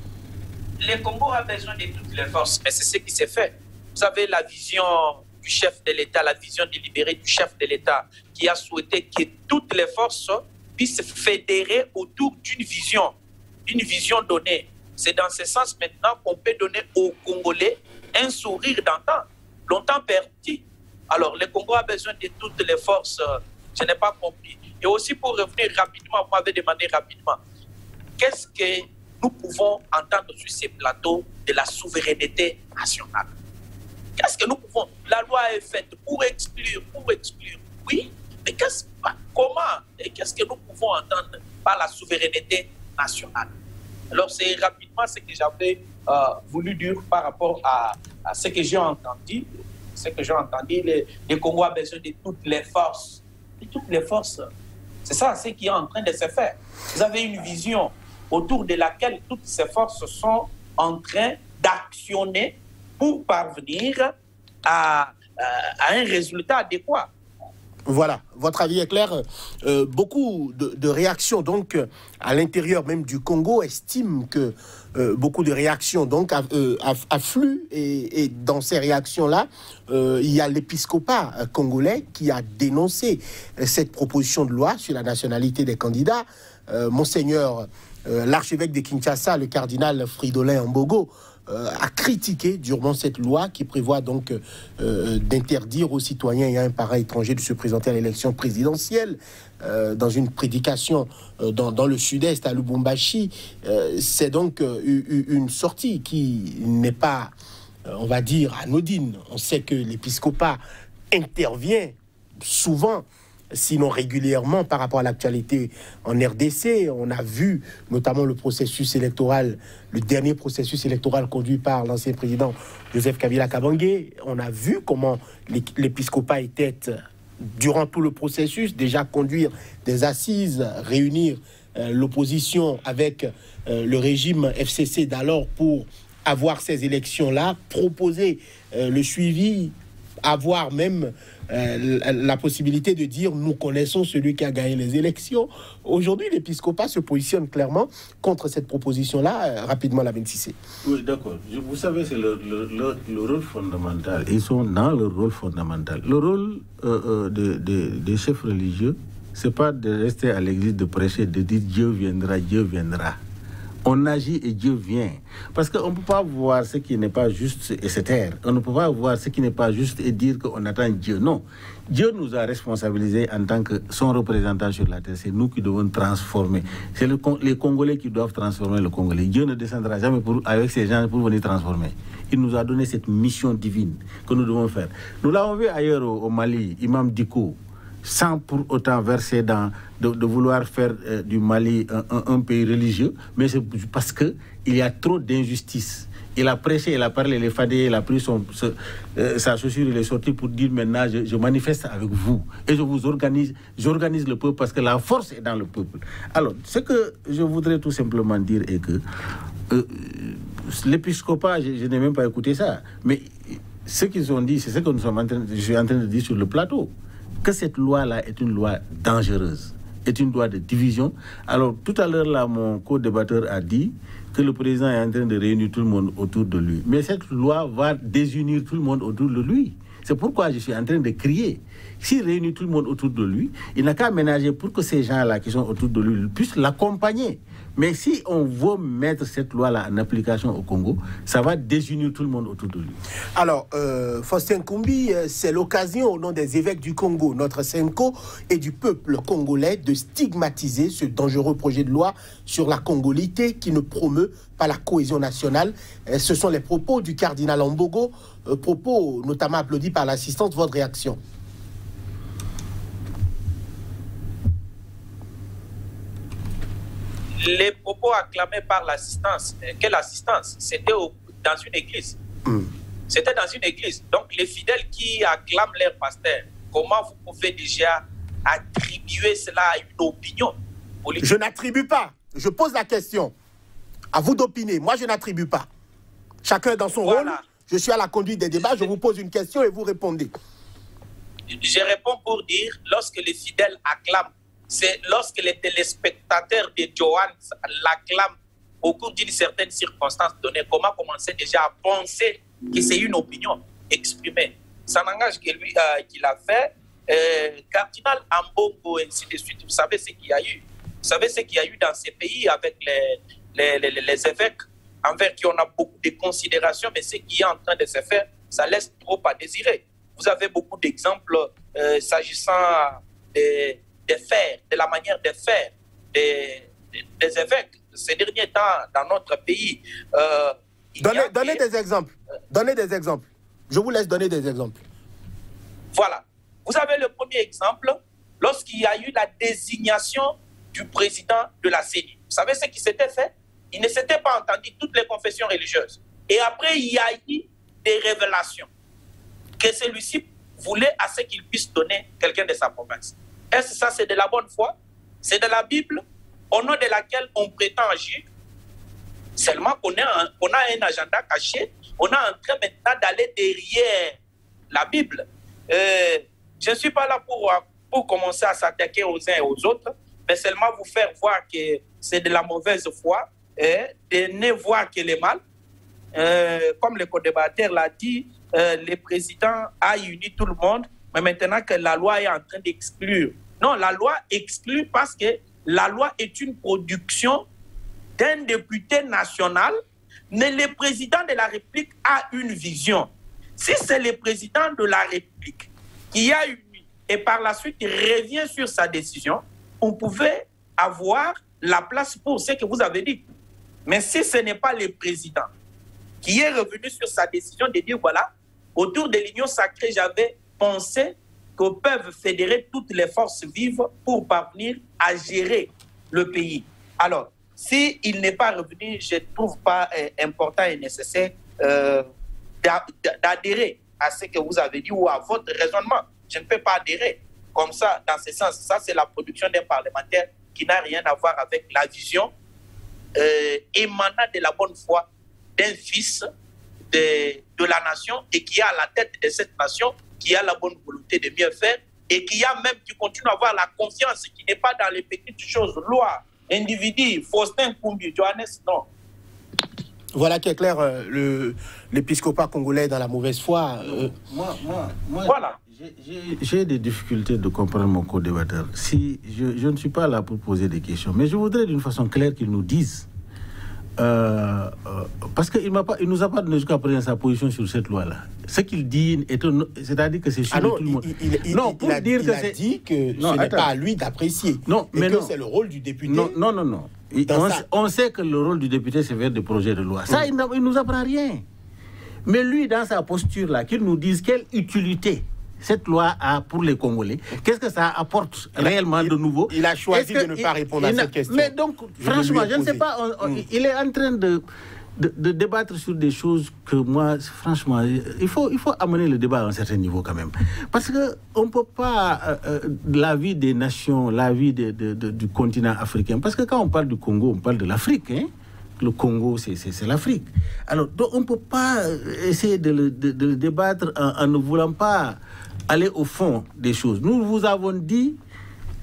Le Congo a besoin de toutes les forces, mais c'est ce qui s'est fait. Vous avez la vision du chef de l'État, la vision délibérée du chef de l'État, qui a souhaité que toutes les forces puissent fédérer autour d'une vision, d'une vision donnée. C'est dans ce sens maintenant qu'on peut donner aux Congolais un sourire d'antan, longtemps perdu. Alors, le Congo a besoin de toutes les forces, je n'ai pas compris. Et aussi pour revenir rapidement, vous m'avez demandé rapidement, qu'est-ce que nous pouvons entendre sur ces plateaux de la souveraineté nationale? Qu'est-ce que nous pouvons... La loi est faite pour exclure, pour exclure, oui, mais qu'est-ce, comment et qu'est-ce que nous pouvons entendre par la souveraineté nationale? Alors, c'est rapidement ce que j'avais euh, voulu dire par rapport à, à ce que j'ai entendu. Ce que j'ai entendu, le, le Congo a besoin de toutes les forces. De toutes les forces. C'est ça, ce qui est en train de se faire. Vous avez une vision autour de laquelle toutes ces forces sont en train d'actionner pour parvenir à, à un résultat adéquat. Voilà, votre avis est clair. Euh, beaucoup de, de réactions, donc, à l'intérieur même du Congo, estiment que euh, beaucoup de réactions, donc, euh, affluent. Et, et dans ces réactions-là, euh, il y a l'épiscopat congolais qui a dénoncé cette proposition de loi sur la nationalité des candidats. Euh, Monseigneur, euh, l'archevêque de Kinshasa, le cardinal Fridolin Mbogo, Euh, a critiqué durement cette loi qui prévoit donc euh, d'interdire aux citoyens et à un parent étranger de se présenter à l'élection présidentielle. Euh, dans une prédication euh, dans, dans le sud-est à Lubumbashi. Euh, c'est donc euh, une sortie qui n'est pas, euh, on va dire, anodine. On sait que l'épiscopat intervient souvent, sinon régulièrement, par rapport à l'actualité en R D C. On a vu notamment le processus électoral, le dernier processus électoral conduit par l'ancien président Joseph Kabila Kabange. On a vu comment l'épiscopat était, durant tout le processus, déjà conduire des assises, réunir euh, l'opposition avec euh, le régime F C C d'alors pour avoir ces élections-là, proposer euh, le suivi, avoir même euh, la possibilité de dire nous connaissons celui qui a gagné les élections. Aujourd'hui, l'épiscopat se positionne clairement contre cette proposition-là. Euh, rapidement, la vingt-six. Oui, d'accord. Vous savez, c'est le, le, le, le rôle fondamental. Ils sont dans le rôle fondamental. Le rôle euh, euh, de, de, des chefs religieux, c'est pas de rester à l'église, de prêcher, de dire Dieu viendra, Dieu viendra. On agit et Dieu vient. Parce qu'on ne peut pas voir ce qui n'est pas juste et se taire. On ne peut pas voir ce qui n'est pas juste et dire qu'on attend Dieu. Non. Dieu nous a responsabilisés en tant que son représentant sur la terre. C'est nous qui devons transformer. C'est le, les Congolais qui doivent transformer le Congolais. Dieu ne descendra jamais pour, avec ces gens pour venir transformer. Il nous a donné cette mission divine que nous devons faire. Nous l'avons vu ailleurs au, au Mali, Imam Dicko, sans pour autant verser dans de, de vouloir faire euh, du Mali un, un, un pays religieux, mais c'est parce que il y a trop d'injustice. Il a prêché, il a parlé, il est fadé, il a pris son, ce, euh, sa chaussure, il est sorti pour dire maintenant je, je manifeste avec vous et je vous organise, j'organise le peuple parce que la force est dans le peuple. Alors, ce que je voudrais tout simplement dire est que euh, l'épiscopat, je, je n'ai même pas écouté ça, mais ce qu'ils ont dit, c'est ce que nous sommes en train, je suis en train de dire sur le plateau. Que cette loi-là est une loi dangereuse. est une loi de division. Alors, tout à l'heure, là, mon co-débatteur a dit que le président est en train de réunir tout le monde autour de lui. Mais cette loi va désunir tout le monde autour de lui. C'est pourquoi je suis en train de crier. S'il réunit tout le monde autour de lui, il n'a qu'à aménager pour que ces gens-là qui sont autour de lui puissent l'accompagner. Mais si on veut mettre cette loi-là en application au Congo, ça va désunir tout le monde autour de lui. Alors, euh, Faustin Koumbi, c'est l'occasion au nom des évêques du Congo, notre Senko, et du peuple congolais de stigmatiser ce dangereux projet de loi sur la congolité qui ne promeut pas la cohésion nationale. Ce sont les propos du cardinal Ambogo, euh, propos notamment applaudis par l'assistance. Votre réaction? Les propos acclamés par l'assistance, quelle assistance? C'était dans une église. Mm. C'était dans une église. Donc, les fidèles qui acclament leur pasteur, comment vous pouvez déjà attribuer cela à une opinion politique? Je n'attribue pas. Je pose la question. À vous d'opiner. Moi, je n'attribue pas. Chacun dans son voilà. rôle. Je suis à la conduite des débats. Je vous pose une question et vous répondez. Je réponds pour dire, lorsque les fidèles acclament, c'est lorsque les téléspectateurs de Johan l'acclament au cours d'une certaine circonstance donnée, comment commencer déjà à penser que c'est une opinion exprimée. Ça n'engage que lui euh, qui l'a fait. Euh, Cardinal Ambongo, ainsi de suite. Vous savez ce qu'il y a eu. Vous savez ce qu'il y a eu dans ces pays avec les, les, les, les évêques, envers qui on a beaucoup de considération, mais ce qui est en train de se faire, ça laisse trop à désirer. Vous avez beaucoup d'exemples euh, s'agissant des de faire, de la manière de faire des, des, des évêques ces derniers temps dans notre pays. Euh, donnez donnez des exemples. Donnez des exemples. Je vous laisse donner des exemples. Voilà. Vous avez le premier exemple lorsqu'il y a eu la désignation du président de la C E N I. Vous savez ce qui s'était fait? Il ne s'était pas entendu toutes les confessions religieuses. Et après, il y a eu des révélations que celui-ci voulait à ce qu'il puisse donner quelqu'un de sa province. Est-ce que ça, c'est de la bonne foi? C'est de la Bible au nom de laquelle on prétend agir? Seulement qu'on a, qu'on a un agenda caché, on est en train maintenant d'aller derrière la Bible. Euh, je ne suis pas là pour, pour commencer à s'attaquer aux uns et aux autres, mais seulement vous faire voir que c'est de la mauvaise foi, et de ne voir que le mal. Euh, comme le co-débatteur l'a dit, euh, le président a uni tout le monde, mais maintenant que la loi est en train d'exclure. Non, la loi exclut parce que la loi est une production d'un député national, mais le président de la République a une vision. Si c'est le président de la République qui a uni et par la suite il revient sur sa décision, on pouvait avoir la place pour ce que vous avez dit. Mais si ce n'est pas le président qui est revenu sur sa décision de dire, voilà, autour de l'Union sacrée, j'avais pensé qu'on peuvent fédérer toutes les forces vives pour parvenir à gérer le pays. Alors, s'il n'est pas revenu, je ne trouve pas euh, important et nécessaire euh, d'adhérer à ce que vous avez dit ou à votre raisonnement. Je ne peux pas adhérer comme ça, dans ce sens. Ça, c'est la production d'un parlementaire qui n'a rien à voir avec la vision euh, émanant de la bonne foi d'un fils de, de la nation et qui est à la tête de cette nation, qui a la bonne volonté de mieux faire et qui a même, qui continue à avoir la confiance, qui n'est pas dans les petites choses, loi, individu, Faustin Koumbi, Johannes, non. Voilà qui est clair, euh, le, l'épiscopat congolais dans la mauvaise foi. Euh... Moi, moi, moi, voilà. J'ai, j'ai des difficultés de comprendre mon co-débatteur. Si, je, je ne suis pas là pour poser des questions, mais je voudrais d'une façon claire qu'il nous dise. Euh, euh, parce qu'il ne nous a pas donné jusqu'à présent sa position sur cette loi-là. Ce qu'il dit, est un, c'est-à-dire que c'est sur ah non, tout le monde. Il, il, non, pour il a, dire il que a c'est... dit que non, ce n'est attends. pas à lui d'apprécier. Non, et mais que non. c'est le rôle du député. Non, non, non. non. On, sa... on sait que le rôle du député, c'est faire des projets de loi. Ça, mmh. il ne nous apprend rien. Mais lui, dans sa posture-là, qu'il nous dise quelle utilité cette loi a pour les Congolais, qu'est-ce que ça apporte il réellement a, il, de nouveau? Il a choisi de ne pas répondre à cette question. Mais donc, je franchement, je ne sais pas, on, on, mm. il est en train de, de, de débattre sur des choses que moi, franchement, il faut, il faut amener le débat à un certain niveau quand même. Parce qu'on ne peut pas, euh, euh, la vie des nations, la vie de, de, de, du continent africain, parce que quand on parle du Congo, on parle de l'Afrique, hein? Le Congo, c'est, c'est, c'est l'Afrique. Alors, donc, on ne peut pas essayer de le, de, de le débattre en, en ne voulant pas aller au fond des choses. Nous vous avons dit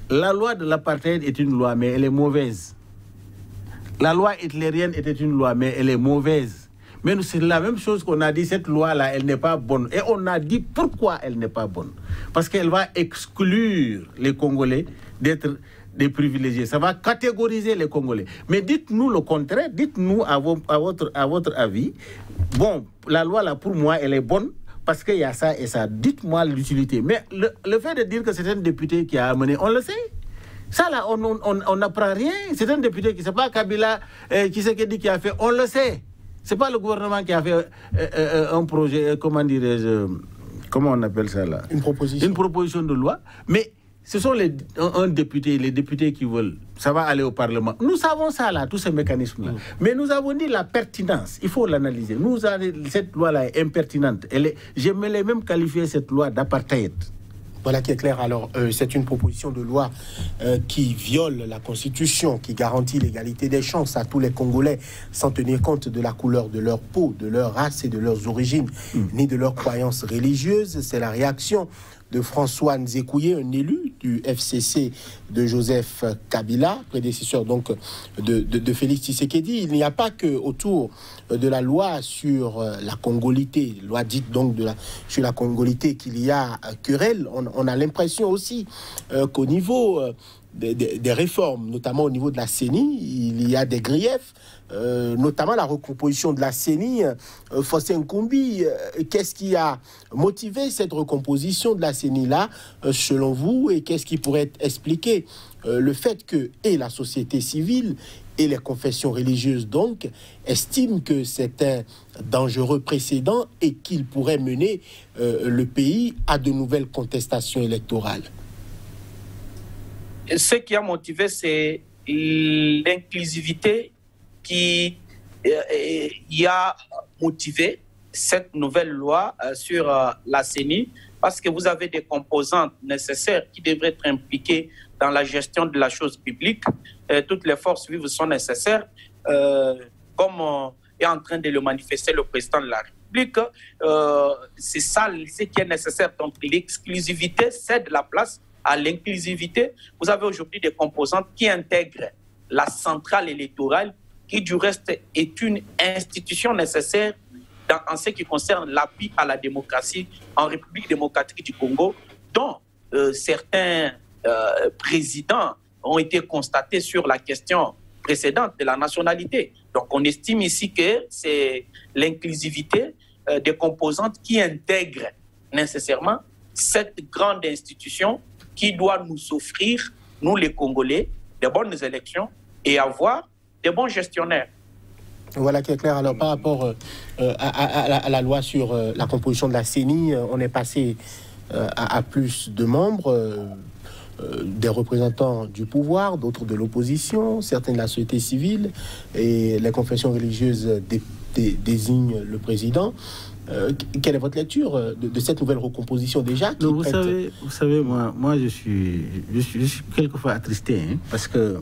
La loi de l'apartheid est une loi, mais elle est mauvaise. La loi hitlérienne était une loi, mais elle est mauvaise. Mais c'est la même chose qu'on a dit, cette loi-là, elle n'est pas bonne. Et on a dit pourquoi elle n'est pas bonne. Parce qu'elle va exclure les Congolais d'être des privilégiés. Ça va catégoriser les Congolais. Mais dites-nous le contraire, dites-nous à, vos, à, votre, à votre avis, bon, la loi, là, pour moi, elle est bonne, parce qu'il y a ça et ça. Dites-moi l'utilité. Mais le, le fait de dire que c'est un député qui a amené, on le sait. Ça, là, on n'apprend rien. C'est un député qui, c'est pas Kabila, euh, qui c'est qui dit qui a fait, on le sait. C'est pas le gouvernement qui a fait euh, euh, un projet, euh, comment dirais-je, euh, comment on appelle ça là? Une proposition. Une proposition de loi. Mais ce sont les, un, un député, les députés qui veulent, ça va aller au Parlement. Nous savons ça là, tous ces mécanismes-là. Mmh. Mais nous avons dit la pertinence, il faut l'analyser. Nous, cette loi-là est impertinente. Elle est, j'aimerais même qualifier cette loi d'apartheid. Voilà qui est clair. Alors, euh, c'est une proposition de loi euh, qui viole la Constitution, qui garantit l'égalité des chances à tous les Congolais, sans tenir compte de la couleur de leur peau, de leur race et de leurs origines, mmh. ni de leurs croyances religieuses. C'est la réaction de François Nzekouye, un élu du F C C de Joseph Kabila, prédécesseur donc de, de, de Félix Tshisekedi. Il n'y a pas que autour de la loi sur la congolité, loi dite donc de la, sur la congolité qu'il y a querelle. On, on a l'impression aussi euh, qu'au niveau euh, des, des, des réformes, notamment au niveau de la C E N I, il y a des griefs. Euh, notamment la recomposition de la C E N I, euh, Fossé Nkumbi, euh, qu'est-ce qui a motivé cette recomposition de la C E N I-là, euh, selon vous, et qu'est-ce qui pourrait expliquer euh, le fait que et la société civile et les confessions religieuses, donc, estiment que c'est un dangereux précédent et qu'il pourrait mener euh, le pays à de nouvelles contestations électorales? Ce qui a motivé, c'est l'inclusivité qui euh, y a motivé cette nouvelle loi euh, sur euh, la C E N I, parce que vous avez des composantes nécessaires qui devraient être impliquées dans la gestion de la chose publique. Euh, toutes les forces vives sont nécessaires, euh, comme euh, est en train de le manifester le président de la République. Euh, c'est ça ce qui est nécessaire. Donc l'exclusivité cède la place à l'inclusivité. Vous avez aujourd'hui des composantes qui intègrent la centrale électorale, qui du reste est une institution nécessaire dans, en ce qui concerne l'appui à la démocratie en République démocratique du Congo, dont euh, certains euh, présidents ont été constatés sur la question précédente de la nationalité. Donc on estime ici que c'est l'inclusivité euh, des composantes qui intègrent nécessairement cette grande institution qui doit nous offrir, nous les Congolais, des bonnes élections et avoir des bons gestionnaires. Voilà qui est clair. Alors, par rapport euh, à, à, à, la, à la loi sur euh, la composition de la C E N I, euh, on est passé euh, à, à plus de membres, euh, euh, des représentants du pouvoir, d'autres de l'opposition, certains de la société civile, et les confessions religieuses dé, dé, désignent le président. Euh, quelle est votre lecture de, de cette nouvelle recomposition déjà qui Non, vous, prête... savez, vous savez, moi, moi je, suis, je, suis, je suis quelquefois attristé, hein, parce que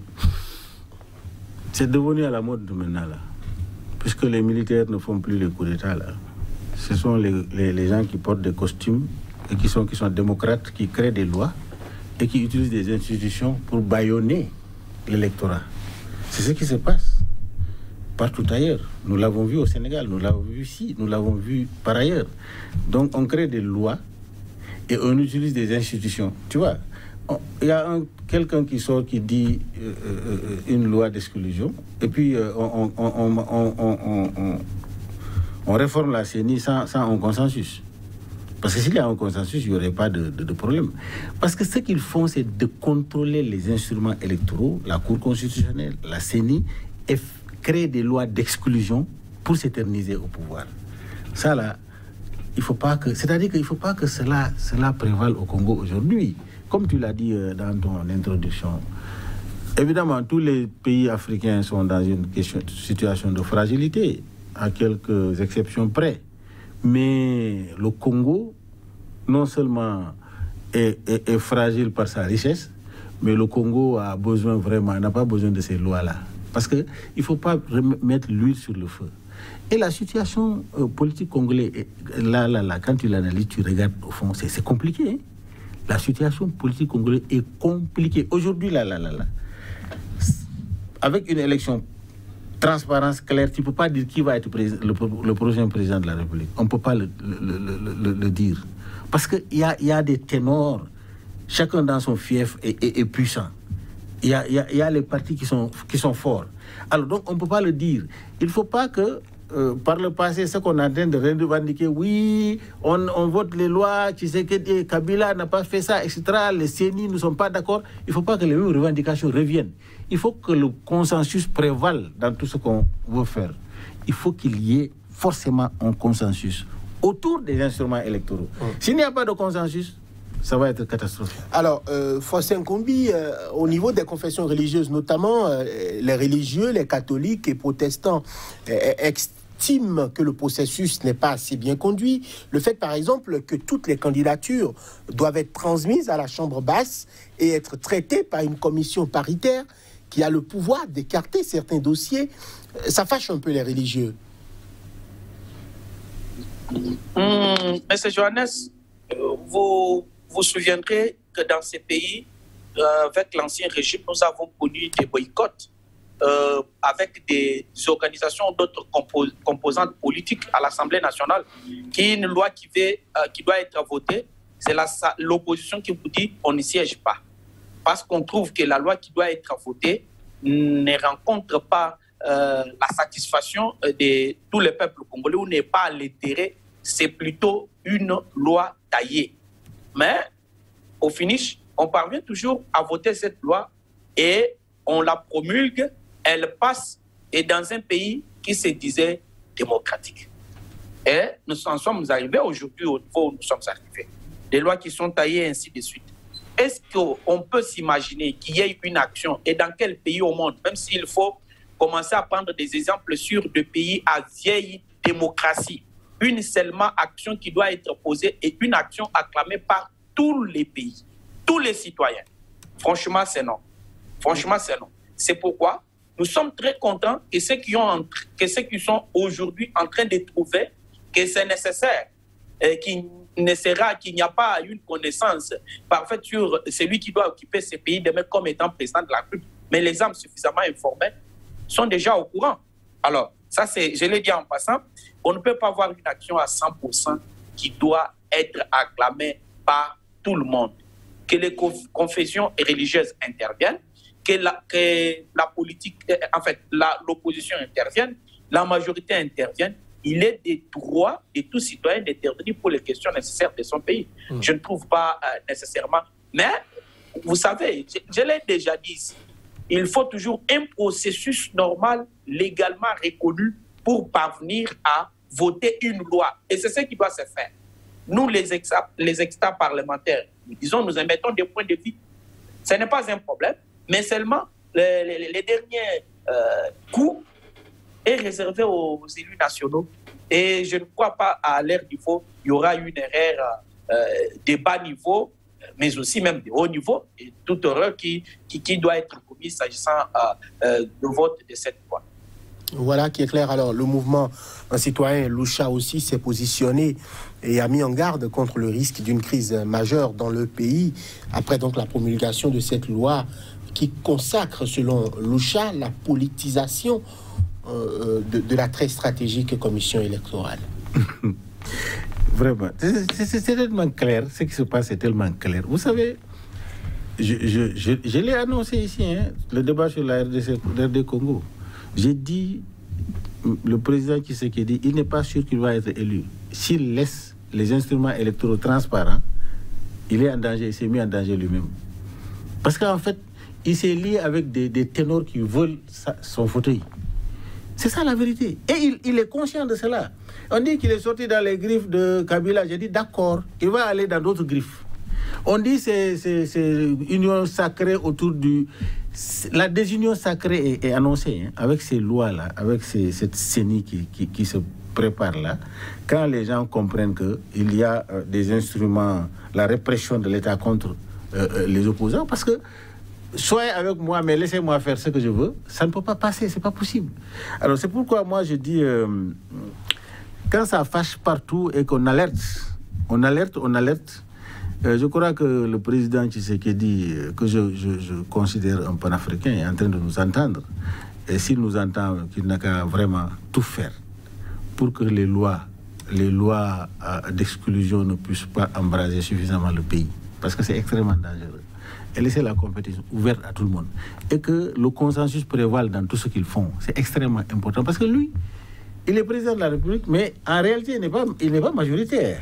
c'est devenu à la mode de maintenant, là. Puisque les militaires ne font plus les coups d'État, là. Ce sont les, les, les gens qui portent des costumes et qui sont, qui sont démocrates, qui créent des lois et qui utilisent des institutions pour bâillonner l'électorat. C'est ce qui se passe partout ailleurs. Nous l'avons vu au Sénégal, nous l'avons vu ici, nous l'avons vu par ailleurs. Donc on crée des lois et on utilise des institutions. Tu vois, il y a un, quelqu'un qui sort qui dit euh, euh, une loi d'exclusion et puis euh, on, on, on, on, on, on, on réforme la C E N I sans, sans un consensus. Parce que s'il y a un consensus, il n'y aurait pas de, de, de problème. Parce que ce qu'ils font, c'est de contrôler les instruments électoraux, la Cour constitutionnelle, la C E N I, et créer des lois d'exclusion pour s'éterniser au pouvoir. Ça, là, il faut pas que... C'est-à-dire qu'il ne faut pas que cela, cela prévale au Congo aujourd'hui. Comme tu l'as dit euh, dans ton introduction, évidemment, tous les pays africains sont dans une question, situation de fragilité, à quelques exceptions près. Mais le Congo, non seulement est, est, est fragile par sa richesse, mais le Congo a besoin vraiment, n'a pas besoin de ces lois-là. Parce qu'il ne faut pas mettre l'huile sur le feu. Et la situation euh, politique congolaise, là, là, là, quand tu l'analyses, tu regardes au fond, c'est compliqué. Hein? la situation politique congolaise est compliquée. Aujourd'hui, là, là, là, là, avec une élection transparence claire, tu ne peux pas dire qui va être le, le prochain président de la République. On ne peut pas le, le, le, le, le dire. Parce qu'il y a, y a des ténors, chacun dans son fief est, est, est puissant. Il y a, y, a, y a les partis qui sont, qui sont forts. Alors donc, on ne peut pas le dire. Il ne faut pas que, euh, par le passé, ce qu'on est en train de revendiquer, oui, on, on vote les lois, tu sais que Kabila n'a pas fait ça, et cetera. Les C N I ne sont pas d'accord. Il ne faut pas que les mêmes revendications reviennent. Il faut que le consensus prévale dans tout ce qu'on veut faire. Il faut qu'il y ait forcément un consensus autour des instruments électoraux. Mmh. S'il n'y a pas de consensus, ça va être catastrophique. Alors, euh, Faustin Kombi, euh, au niveau des confessions religieuses, notamment euh, les religieux, les catholiques et protestants, euh, estiment que le processus n'est pas assez bien conduit. Le fait, par exemple, que toutes les candidatures doivent être transmises à la Chambre basse et être traitées par une commission paritaire qui a le pouvoir d'écarter certains dossiers, ça fâche un peu les religieux. Mmh, Monsieur Johannes, euh, vous vous souviendrez que dans ces pays, euh, avec l'ancien régime, nous avons connu des boycotts euh, avec des organisations d'autres compos composantes politiques à l'Assemblée nationale, qui est une loi qui, veut, euh, qui doit être votée. C'est l'opposition qui vous dit on ne siège pas. Parce qu'on trouve que la loi qui doit être votée ne rencontre pas euh, la satisfaction de tous les peuples congolais, ou n'est pas l'intérêt, c'est plutôt une loi taillée. Mais au finish, on parvient toujours à voter cette loi et on la promulgue, elle passe, et dans un pays qui se disait démocratique. Et nous en sommes arrivés aujourd'hui au niveau où nous sommes arrivés. Des lois qui sont taillées, ainsi de suite. Est-ce qu'on peut s'imaginer qu'il y ait une action, et dans quel pays au monde, même s'il faut commencer à prendre des exemples sur des pays à vieille démocratie, une seulement action qui doit être posée et une action acclamée par tous les pays, tous les citoyens? Franchement, c'est non. Franchement, c'est non. C'est pourquoi nous sommes très contents que ceux qui, ont, que ceux qui sont aujourd'hui en train de trouver que c'est nécessaire, et qu'il ne sera, qu'il n'y a pas une connaissance parfaite sur celui qui doit occuper ces pays demain comme étant président de la République, mais les hommes suffisamment informés sont déjà au courant. Alors, ça, c'est, je l'ai dit en passant, on ne peut pas avoir une action à cent pour cent qui doit être acclamée par tout le monde. Que les confessions religieuses interviennent, que la, que la politique, en fait, l'opposition intervienne, la majorité intervienne. Il est des droits de tout citoyen d'intervenir pour les questions nécessaires de son pays. Mmh. Je ne trouve pas euh, nécessairement. Mais, vous savez, je, je l'ai déjà dit ici, il faut toujours un processus normal, légalement reconnu, pour parvenir à voter une loi. Et c'est ce qui doit se faire. Nous, les extra, les extra parlementaires, nous disons, nous émettons des points de vue. Ce n'est pas un problème, mais seulement les, les, les derniers euh, coups est réservé aux élus nationaux. Et je ne crois pas à leur niveau, il y aura une erreur euh, de bas niveau, mais aussi même de haut niveau, et toute erreur qui, qui, qui doit être commise s'agissant euh, euh, de vote de cette loi. Voilà qui est clair. Alors, le mouvement un citoyen Lucha aussi s'est positionné et a mis en garde contre le risque d'une crise majeure dans le pays, après donc la promulgation de cette loi qui consacre, selon Lucha, la politisation euh, de, de la très stratégique commission électorale. Vraiment, c'est tellement clair, ce qui se passe est tellement clair. Vous savez, je, je, je, je l'ai annoncé ici, hein, le débat sur la R D C, R D Congo. J'ai dit, le président Tshisekedi, il n'est pas sûr qu'il va être élu. S'il laisse les instruments électoraux transparents, il est en danger, il s'est mis en danger lui-même. Parce qu'en fait, il s'est lié avec des, des ténors qui veulent sa, son fauteuil. C'est ça la vérité. Et il, il est conscient de cela. On dit qu'il est sorti dans les griffes de Kabila. J'ai dit d'accord, il va aller dans d'autres griffes. On dit que c'est une union sacrée autour du... La désunion sacrée est, est annoncée hein, avec ces lois-là, avec ces, cette C N I qui, qui, qui se prépare là. Quand les gens comprennent qu'il y a euh, des instruments, la répression de l'État contre euh, euh, les opposants, parce que soyez avec moi, mais laissez-moi faire ce que je veux, ça ne peut pas passer, c'est pas possible. Alors c'est pourquoi moi je dis, euh, quand ça fâche partout et qu'on alerte, on alerte, on alerte, Euh, je crois que le président Tshisekedi, que je, je, je considère un panafricain, est en train de nous entendre. Et s'il nous entend, qu'il n'a qu'à vraiment tout faire pour que les lois, les lois euh, d'exclusion ne puissent pas embraser suffisamment le pays. Parce que c'est extrêmement dangereux. Et laisser la compétition ouverte à tout le monde. Et que le consensus prévale dans tout ce qu'ils font. C'est extrêmement important. Parce que lui, il est président de la République, mais en réalité, il n'est pas, il n'est pas majoritaire.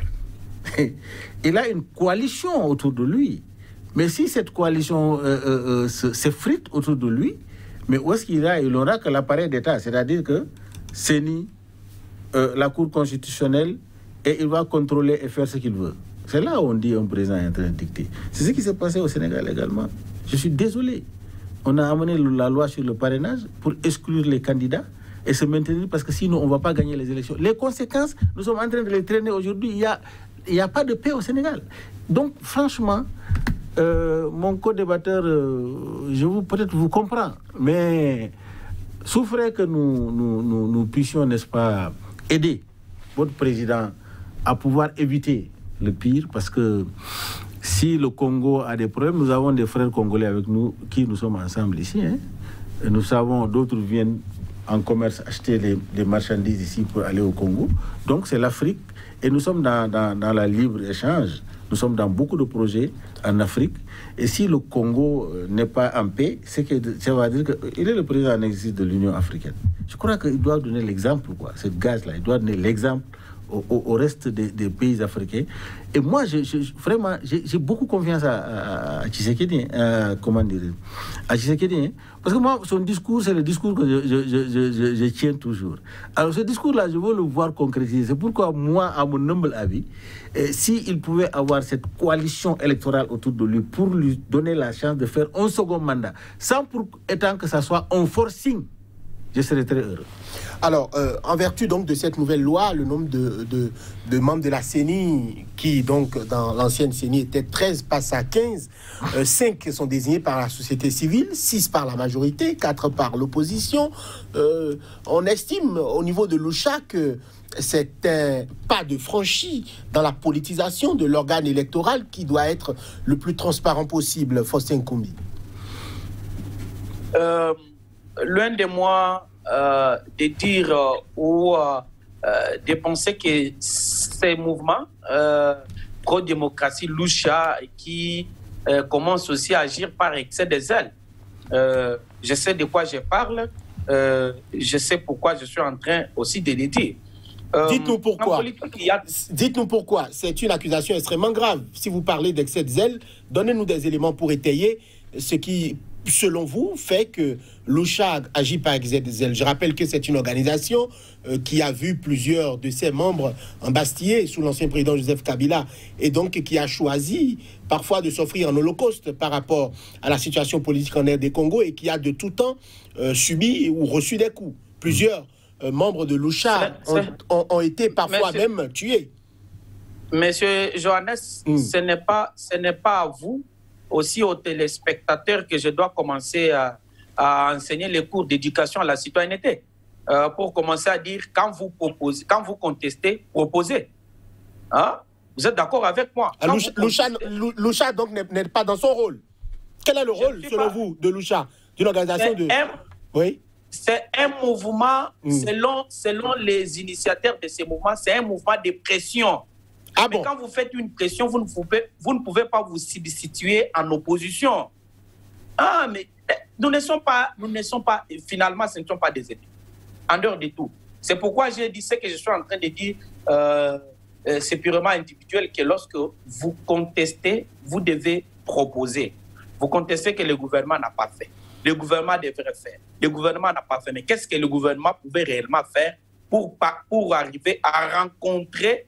Il a une coalition autour de lui. Mais si cette coalition euh, euh, s'effrite autour de lui, mais où est-ce qu'il ira? Il n'aura que l'appareil d'État, c'est-à-dire que CENI, euh, la Cour constitutionnelle, et il va contrôler et faire ce qu'il veut. C'est là où on dit un président est en train de dicter. C'est ce qui s'est passé au Sénégal également. Je suis désolé. On a amené la loi sur le parrainage pour exclure les candidats et se maintenir parce que sinon on ne va pas gagner les élections. Les conséquences, nous sommes en train de les traîner aujourd'hui. Il y a Il n'y a pas de paix au Sénégal. Donc, franchement, euh, mon co-débatteur, euh, je vous peut-être vous comprends, mais souffrez que nous, nous, nous, nous puissions, n'est-ce pas, aider votre président à pouvoir éviter le pire, parce que si le Congo a des problèmes, nous avons des frères congolais avec nous, qui nous sommes ensemble ici. Hein, et nous savons, d'autres viennent en commerce acheter les, les marchandises ici pour aller au Congo. Donc, c'est l'Afrique. Et nous sommes dans, dans, dans la libre-échange, nous sommes dans beaucoup de projets en Afrique. Et si le Congo n'est pas en paix, c'est que ça va dire qu'il est le président en exercice de l'Union africaine. Je crois qu'il doit donner l'exemple, quoi, ce gaz-là, il doit donner l'exemple au, au, au reste des, des pays africains. Et moi, je, je, vraiment, j'ai beaucoup confiance à, à, à Tshisekedi, à, comment dire, à Tshisekedi, hein, parce que moi, son discours, c'est le discours que je, je, je, je, je tiens toujours. Alors, ce discours-là, je veux le voir concrétiser. C'est pourquoi, moi, à mon humble avis, eh, s'il pouvait avoir cette coalition électorale autour de lui pour lui donner la chance de faire un second mandat, sans pour autant que ça soit un forcing, je serais très heureux. Alors, euh, en vertu donc de cette nouvelle loi, le nombre de, de, de membres de la CENI, qui donc dans l'ancienne CENI était treize, passe à quinze. Euh, cinq sont désignés par la société civile, six par la majorité, quatre par l'opposition. Euh, on estime au niveau de l'O C H A que c'est un pas de franchi dans la politisation de l'organe électoral qui doit être le plus transparent possible. Faustin Kombi. Euh, Loin de moi euh, de dire euh, ou euh, euh, de penser que ces mouvements euh, pro-démocratie, l'O C H A, qui euh, commencent aussi à agir par excès de zèle. Euh, je sais de quoi je parle, euh, je sais pourquoi je suis en train aussi de le dire. Euh, Dites-nous pourquoi. A... Dites-nous pourquoi. C'est une accusation extrêmement grave. Si vous parlez d'excès de zèle, donnez-nous des éléments pour étayer ce qui, selon vous, fait que l'O C H A agit par excès de zèle. Je rappelle que c'est une organisation euh, qui a vu plusieurs de ses membres embastillés sous l'ancien président Joseph Kabila et donc qui a choisi parfois de s'offrir en holocauste par rapport à la situation politique en R D Congo et qui a de tout temps euh, subi ou reçu des coups. Plusieurs euh, membres de l'O C H A ont, ont, ont été parfois Monsieur, même tués. Monsieur Johannes, mm. ce n'est pas, ce n'est pas à vous, aussi aux téléspectateurs, que je dois commencer à, à enseigner les cours d'éducation à la citoyenneté. Euh, pour commencer à dire, quand vous proposez, quand vous contestez, proposez. Hein? Vous êtes d'accord avec moi? L'O C H A donc n'est pas dans son rôle. Quel est le rôle, selon pas... vous, de l'O C H A, d'une organisation de... Un... Oui. C'est un mouvement, mm. selon, selon les initiateurs de ces mouvements, c'est un mouvement de pression. Ah Mais bon? Quand vous faites une pression, vous ne, pouvez, vous ne pouvez pas vous substituer en opposition. Ah, mais nous ne sommes pas, nous ne sommes pas, finalement, ce ne sont pas des ennemis. En dehors de tout. C'est pourquoi j'ai dit ce que je suis en train de dire, euh, euh, c'est purement individuel, que lorsque vous contestez, vous devez proposer. Vous contestez que le gouvernement n'a pas fait. Le gouvernement devrait faire. Le gouvernement n'a pas fait. Mais qu'est-ce que le gouvernement pouvait réellement faire pour, pour arriver à rencontrer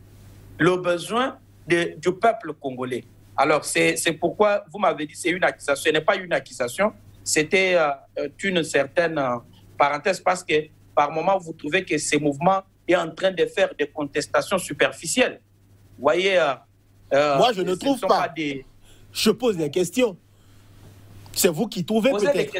le besoin de, du peuple congolais? Alors, c'est pourquoi vous m'avez dit c'est une accusation. Ce n'est pas une accusation, c'était euh, une certaine euh, parenthèse, parce que par moment, vous trouvez que ce mouvement est en train de faire des contestations superficielles. Vous voyez... Euh, euh, Moi, je ne trouve pas. pas des... Je pose des questions. C'est vous qui trouvez peut-être.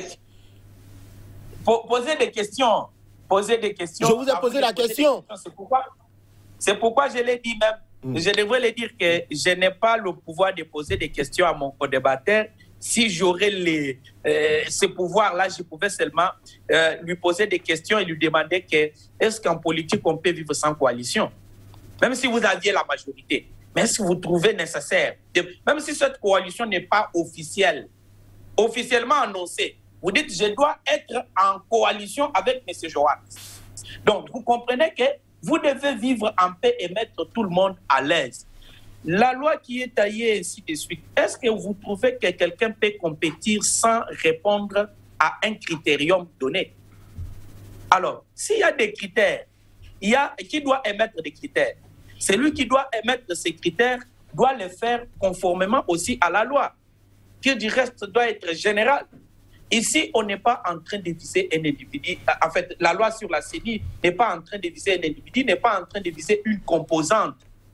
Posez des questions. Posez des questions. Je vous ai posé la question. C'est pourquoi, pourquoi je l'ai dit même. mmh. je devrais lui dire que je n'ai pas le pouvoir de poser des questions à mon co-débatteur. Si j'aurais les, euh, ce pouvoir-là, je pouvais seulement euh, lui poser des questions et lui demander que, est-ce qu'en politique, on peut vivre sans coalition? Même si vous aviez la majorité. Mais est-ce que vous trouvez nécessaire, de, même si cette coalition n'est pas officielle, officiellement annoncée, vous dites, je dois être en coalition avec M. Joannes. Donc, vous comprenez que vous devez vivre en paix et mettre tout le monde à l'aise. La loi qui est taillée ainsi de suite, est-ce que vous trouvez que quelqu'un peut compétir sans répondre à un critérium donné? Alors, s'il y a des critères, il y a qui doit émettre des critères? Celui qui doit émettre ces critères doit les faire conformément aussi à la loi, qui du reste doit être générale. Ici, on n'est pas en train de viser un individu. En fait, la loi sur la C E N I n'est pas en train de viser un individu, n'est pas en train de viser une composante.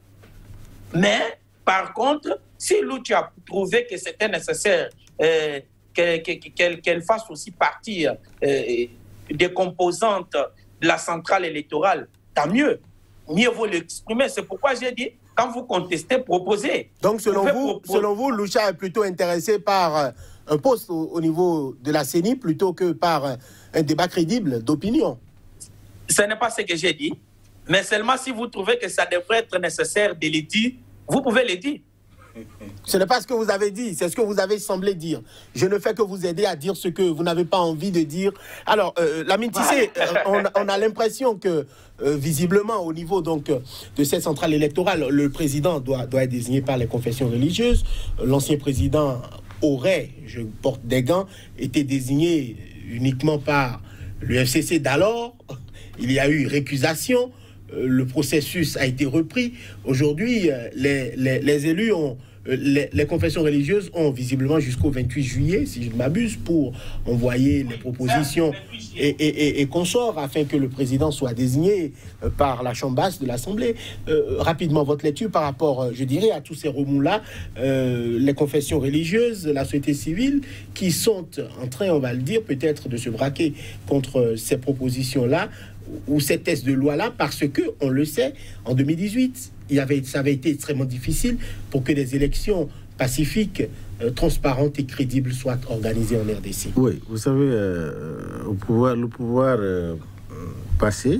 Mais, par contre, si Lucha a trouvé que c'était nécessaire euh, qu'elle qu'elle, qu'elle fasse aussi partie euh, des composantes de la centrale électorale, tant mieux. Mieux vaut l'exprimer. C'est pourquoi j'ai dit, quand vous contestez, proposez. Donc, selon vous, vous selon vous, Lucha est plutôt intéressé par euh, un poste au, au niveau de la C E N I plutôt que par euh, un débat crédible d'opinion. Ce n'est pas ce que j'ai dit. Mais seulement si vous trouvez que ça devrait être nécessaire de le dire, vous pouvez le dire. Ce n'est pas ce que vous avez dit, c'est ce que vous avez semblé dire. Je ne fais que vous aider à dire ce que vous n'avez pas envie de dire. Alors, euh, Lamine Tissé, euh, on, on a l'impression que, euh, visiblement, au niveau donc, de cette centrale électorale, le président doit, doit être désigné par les confessions religieuses. L'ancien président aurait, je porte des gants, été désigné uniquement par le F C C d'alors. Il y a eu récusation. Le processus a été repris. Aujourd'hui, les, les, les élus ont... Les, les confessions religieuses ont visiblement jusqu'au vingt-huit juillet, si je ne m'abuse, pour envoyer les propositions et, et, et, et consorts afin que le président soit désigné par la chambre basse de l'Assemblée. Euh, rapidement, votre lecture par rapport, je dirais, à tous ces remous-là, euh, les confessions religieuses, la société civile, qui sont en train, on va le dire, peut-être de se braquer contre ces propositions-là, ou ces tests de loi-là, parce que, on le sait, en deux mille dix-huit, il y avait, ça avait été extrêmement difficile pour que des élections pacifiques, euh, transparentes et crédibles soient organisées en R D C. Oui, vous savez, euh, au pouvoir, le pouvoir euh, passé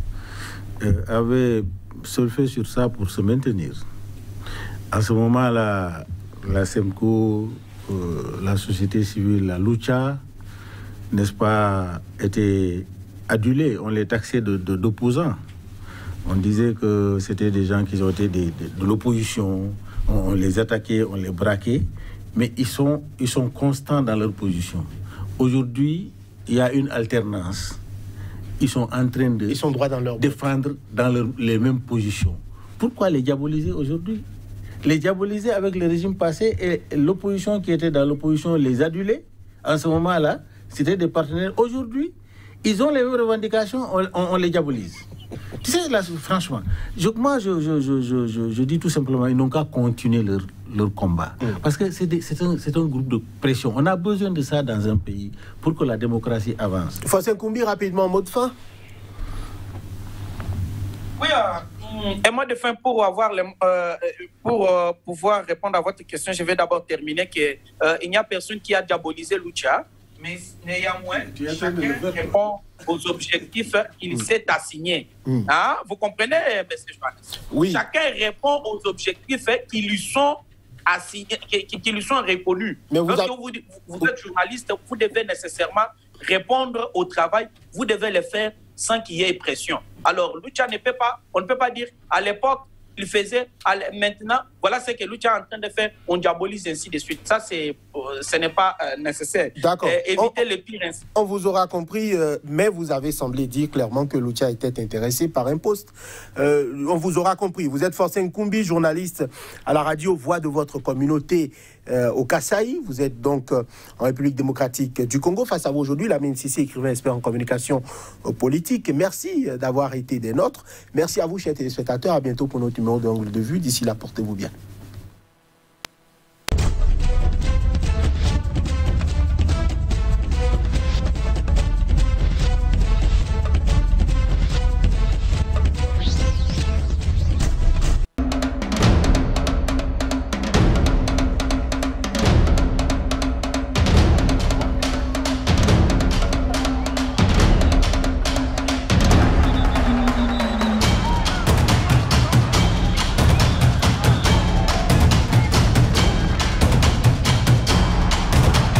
euh, avait surfé sur ça pour se maintenir. À ce moment-là, la SEMCO, euh, la société civile, la Lucha, n'est-ce pas, était adulés, on les taxait de, de, d'opposants. On disait que c'était des gens qui ont été de, de, de l'opposition, on, on les attaquait, on les braquait, mais ils sont, ils sont constants dans leur position. Aujourd'hui, il y a une alternance. Ils sont en train de ils sont droits dans leur défendre dans leur, les mêmes positions. Pourquoi les diaboliser aujourd'hui? Les diaboliser avec le régime passé et l'opposition qui était dans l'opposition les adulait. En ce moment-là, c'était des partenaires. Aujourd'hui, ils ont les mêmes revendications, on, on, on les diabolise. Tu sais, là, franchement, je, moi, je, je, je, je, je dis tout simplement, ils n'ont qu'à continuer leur, leur combat. Mm. Parce que c'est, des, c'est, un, c'est un groupe de pression. On a besoin de ça dans un pays pour que la démocratie avance. Fossé Nkoumbi, rapidement, mot de fin. Oui, euh, un mot de fin pour, avoir les, euh, pour euh, pouvoir répondre à votre question. Je vais d'abord terminer qu'il euh, n'y a personne qui a diabolisé Lucha. Mais néanmoins, chacun répond aux objectifs qu'il mmh. s'est assigné. Mmh. Hein? Vous comprenez, M. Joannes? Oui. Chacun répond aux objectifs qui lui sont assignés, qui, qui lui sont reconnus. Mais vous, a... vous, vous êtes journaliste, vous devez nécessairement répondre au travail, vous devez le faire sans qu'il y ait pression. Alors, Lucha ne peut pas, on ne peut pas dire à l'époque, il faisait, maintenant, voilà ce que Lucha est en train de faire, on diabolise ainsi de suite. Ça, c'est, euh, ce n'est pas euh, nécessaire. D'accord. Euh, éviter on, le pire ainsi. On vous aura compris, euh, mais vous avez semblé dire clairement que Lucha était intéressé par un poste. Euh, on vous aura compris. Vous êtes Fossé Nkoumbi, journaliste à la radio Voix de votre communauté euh, au Kasaï. Vous êtes donc euh, en République démocratique du Congo. Face à vous aujourd'hui, Lamine Tissé, écrivain expert en communication euh, politique. Merci d'avoir été des nôtres. Merci à vous, chers téléspectateurs. À bientôt pour notre numéro d'Angle de Vue. D'ici là, portez-vous bien.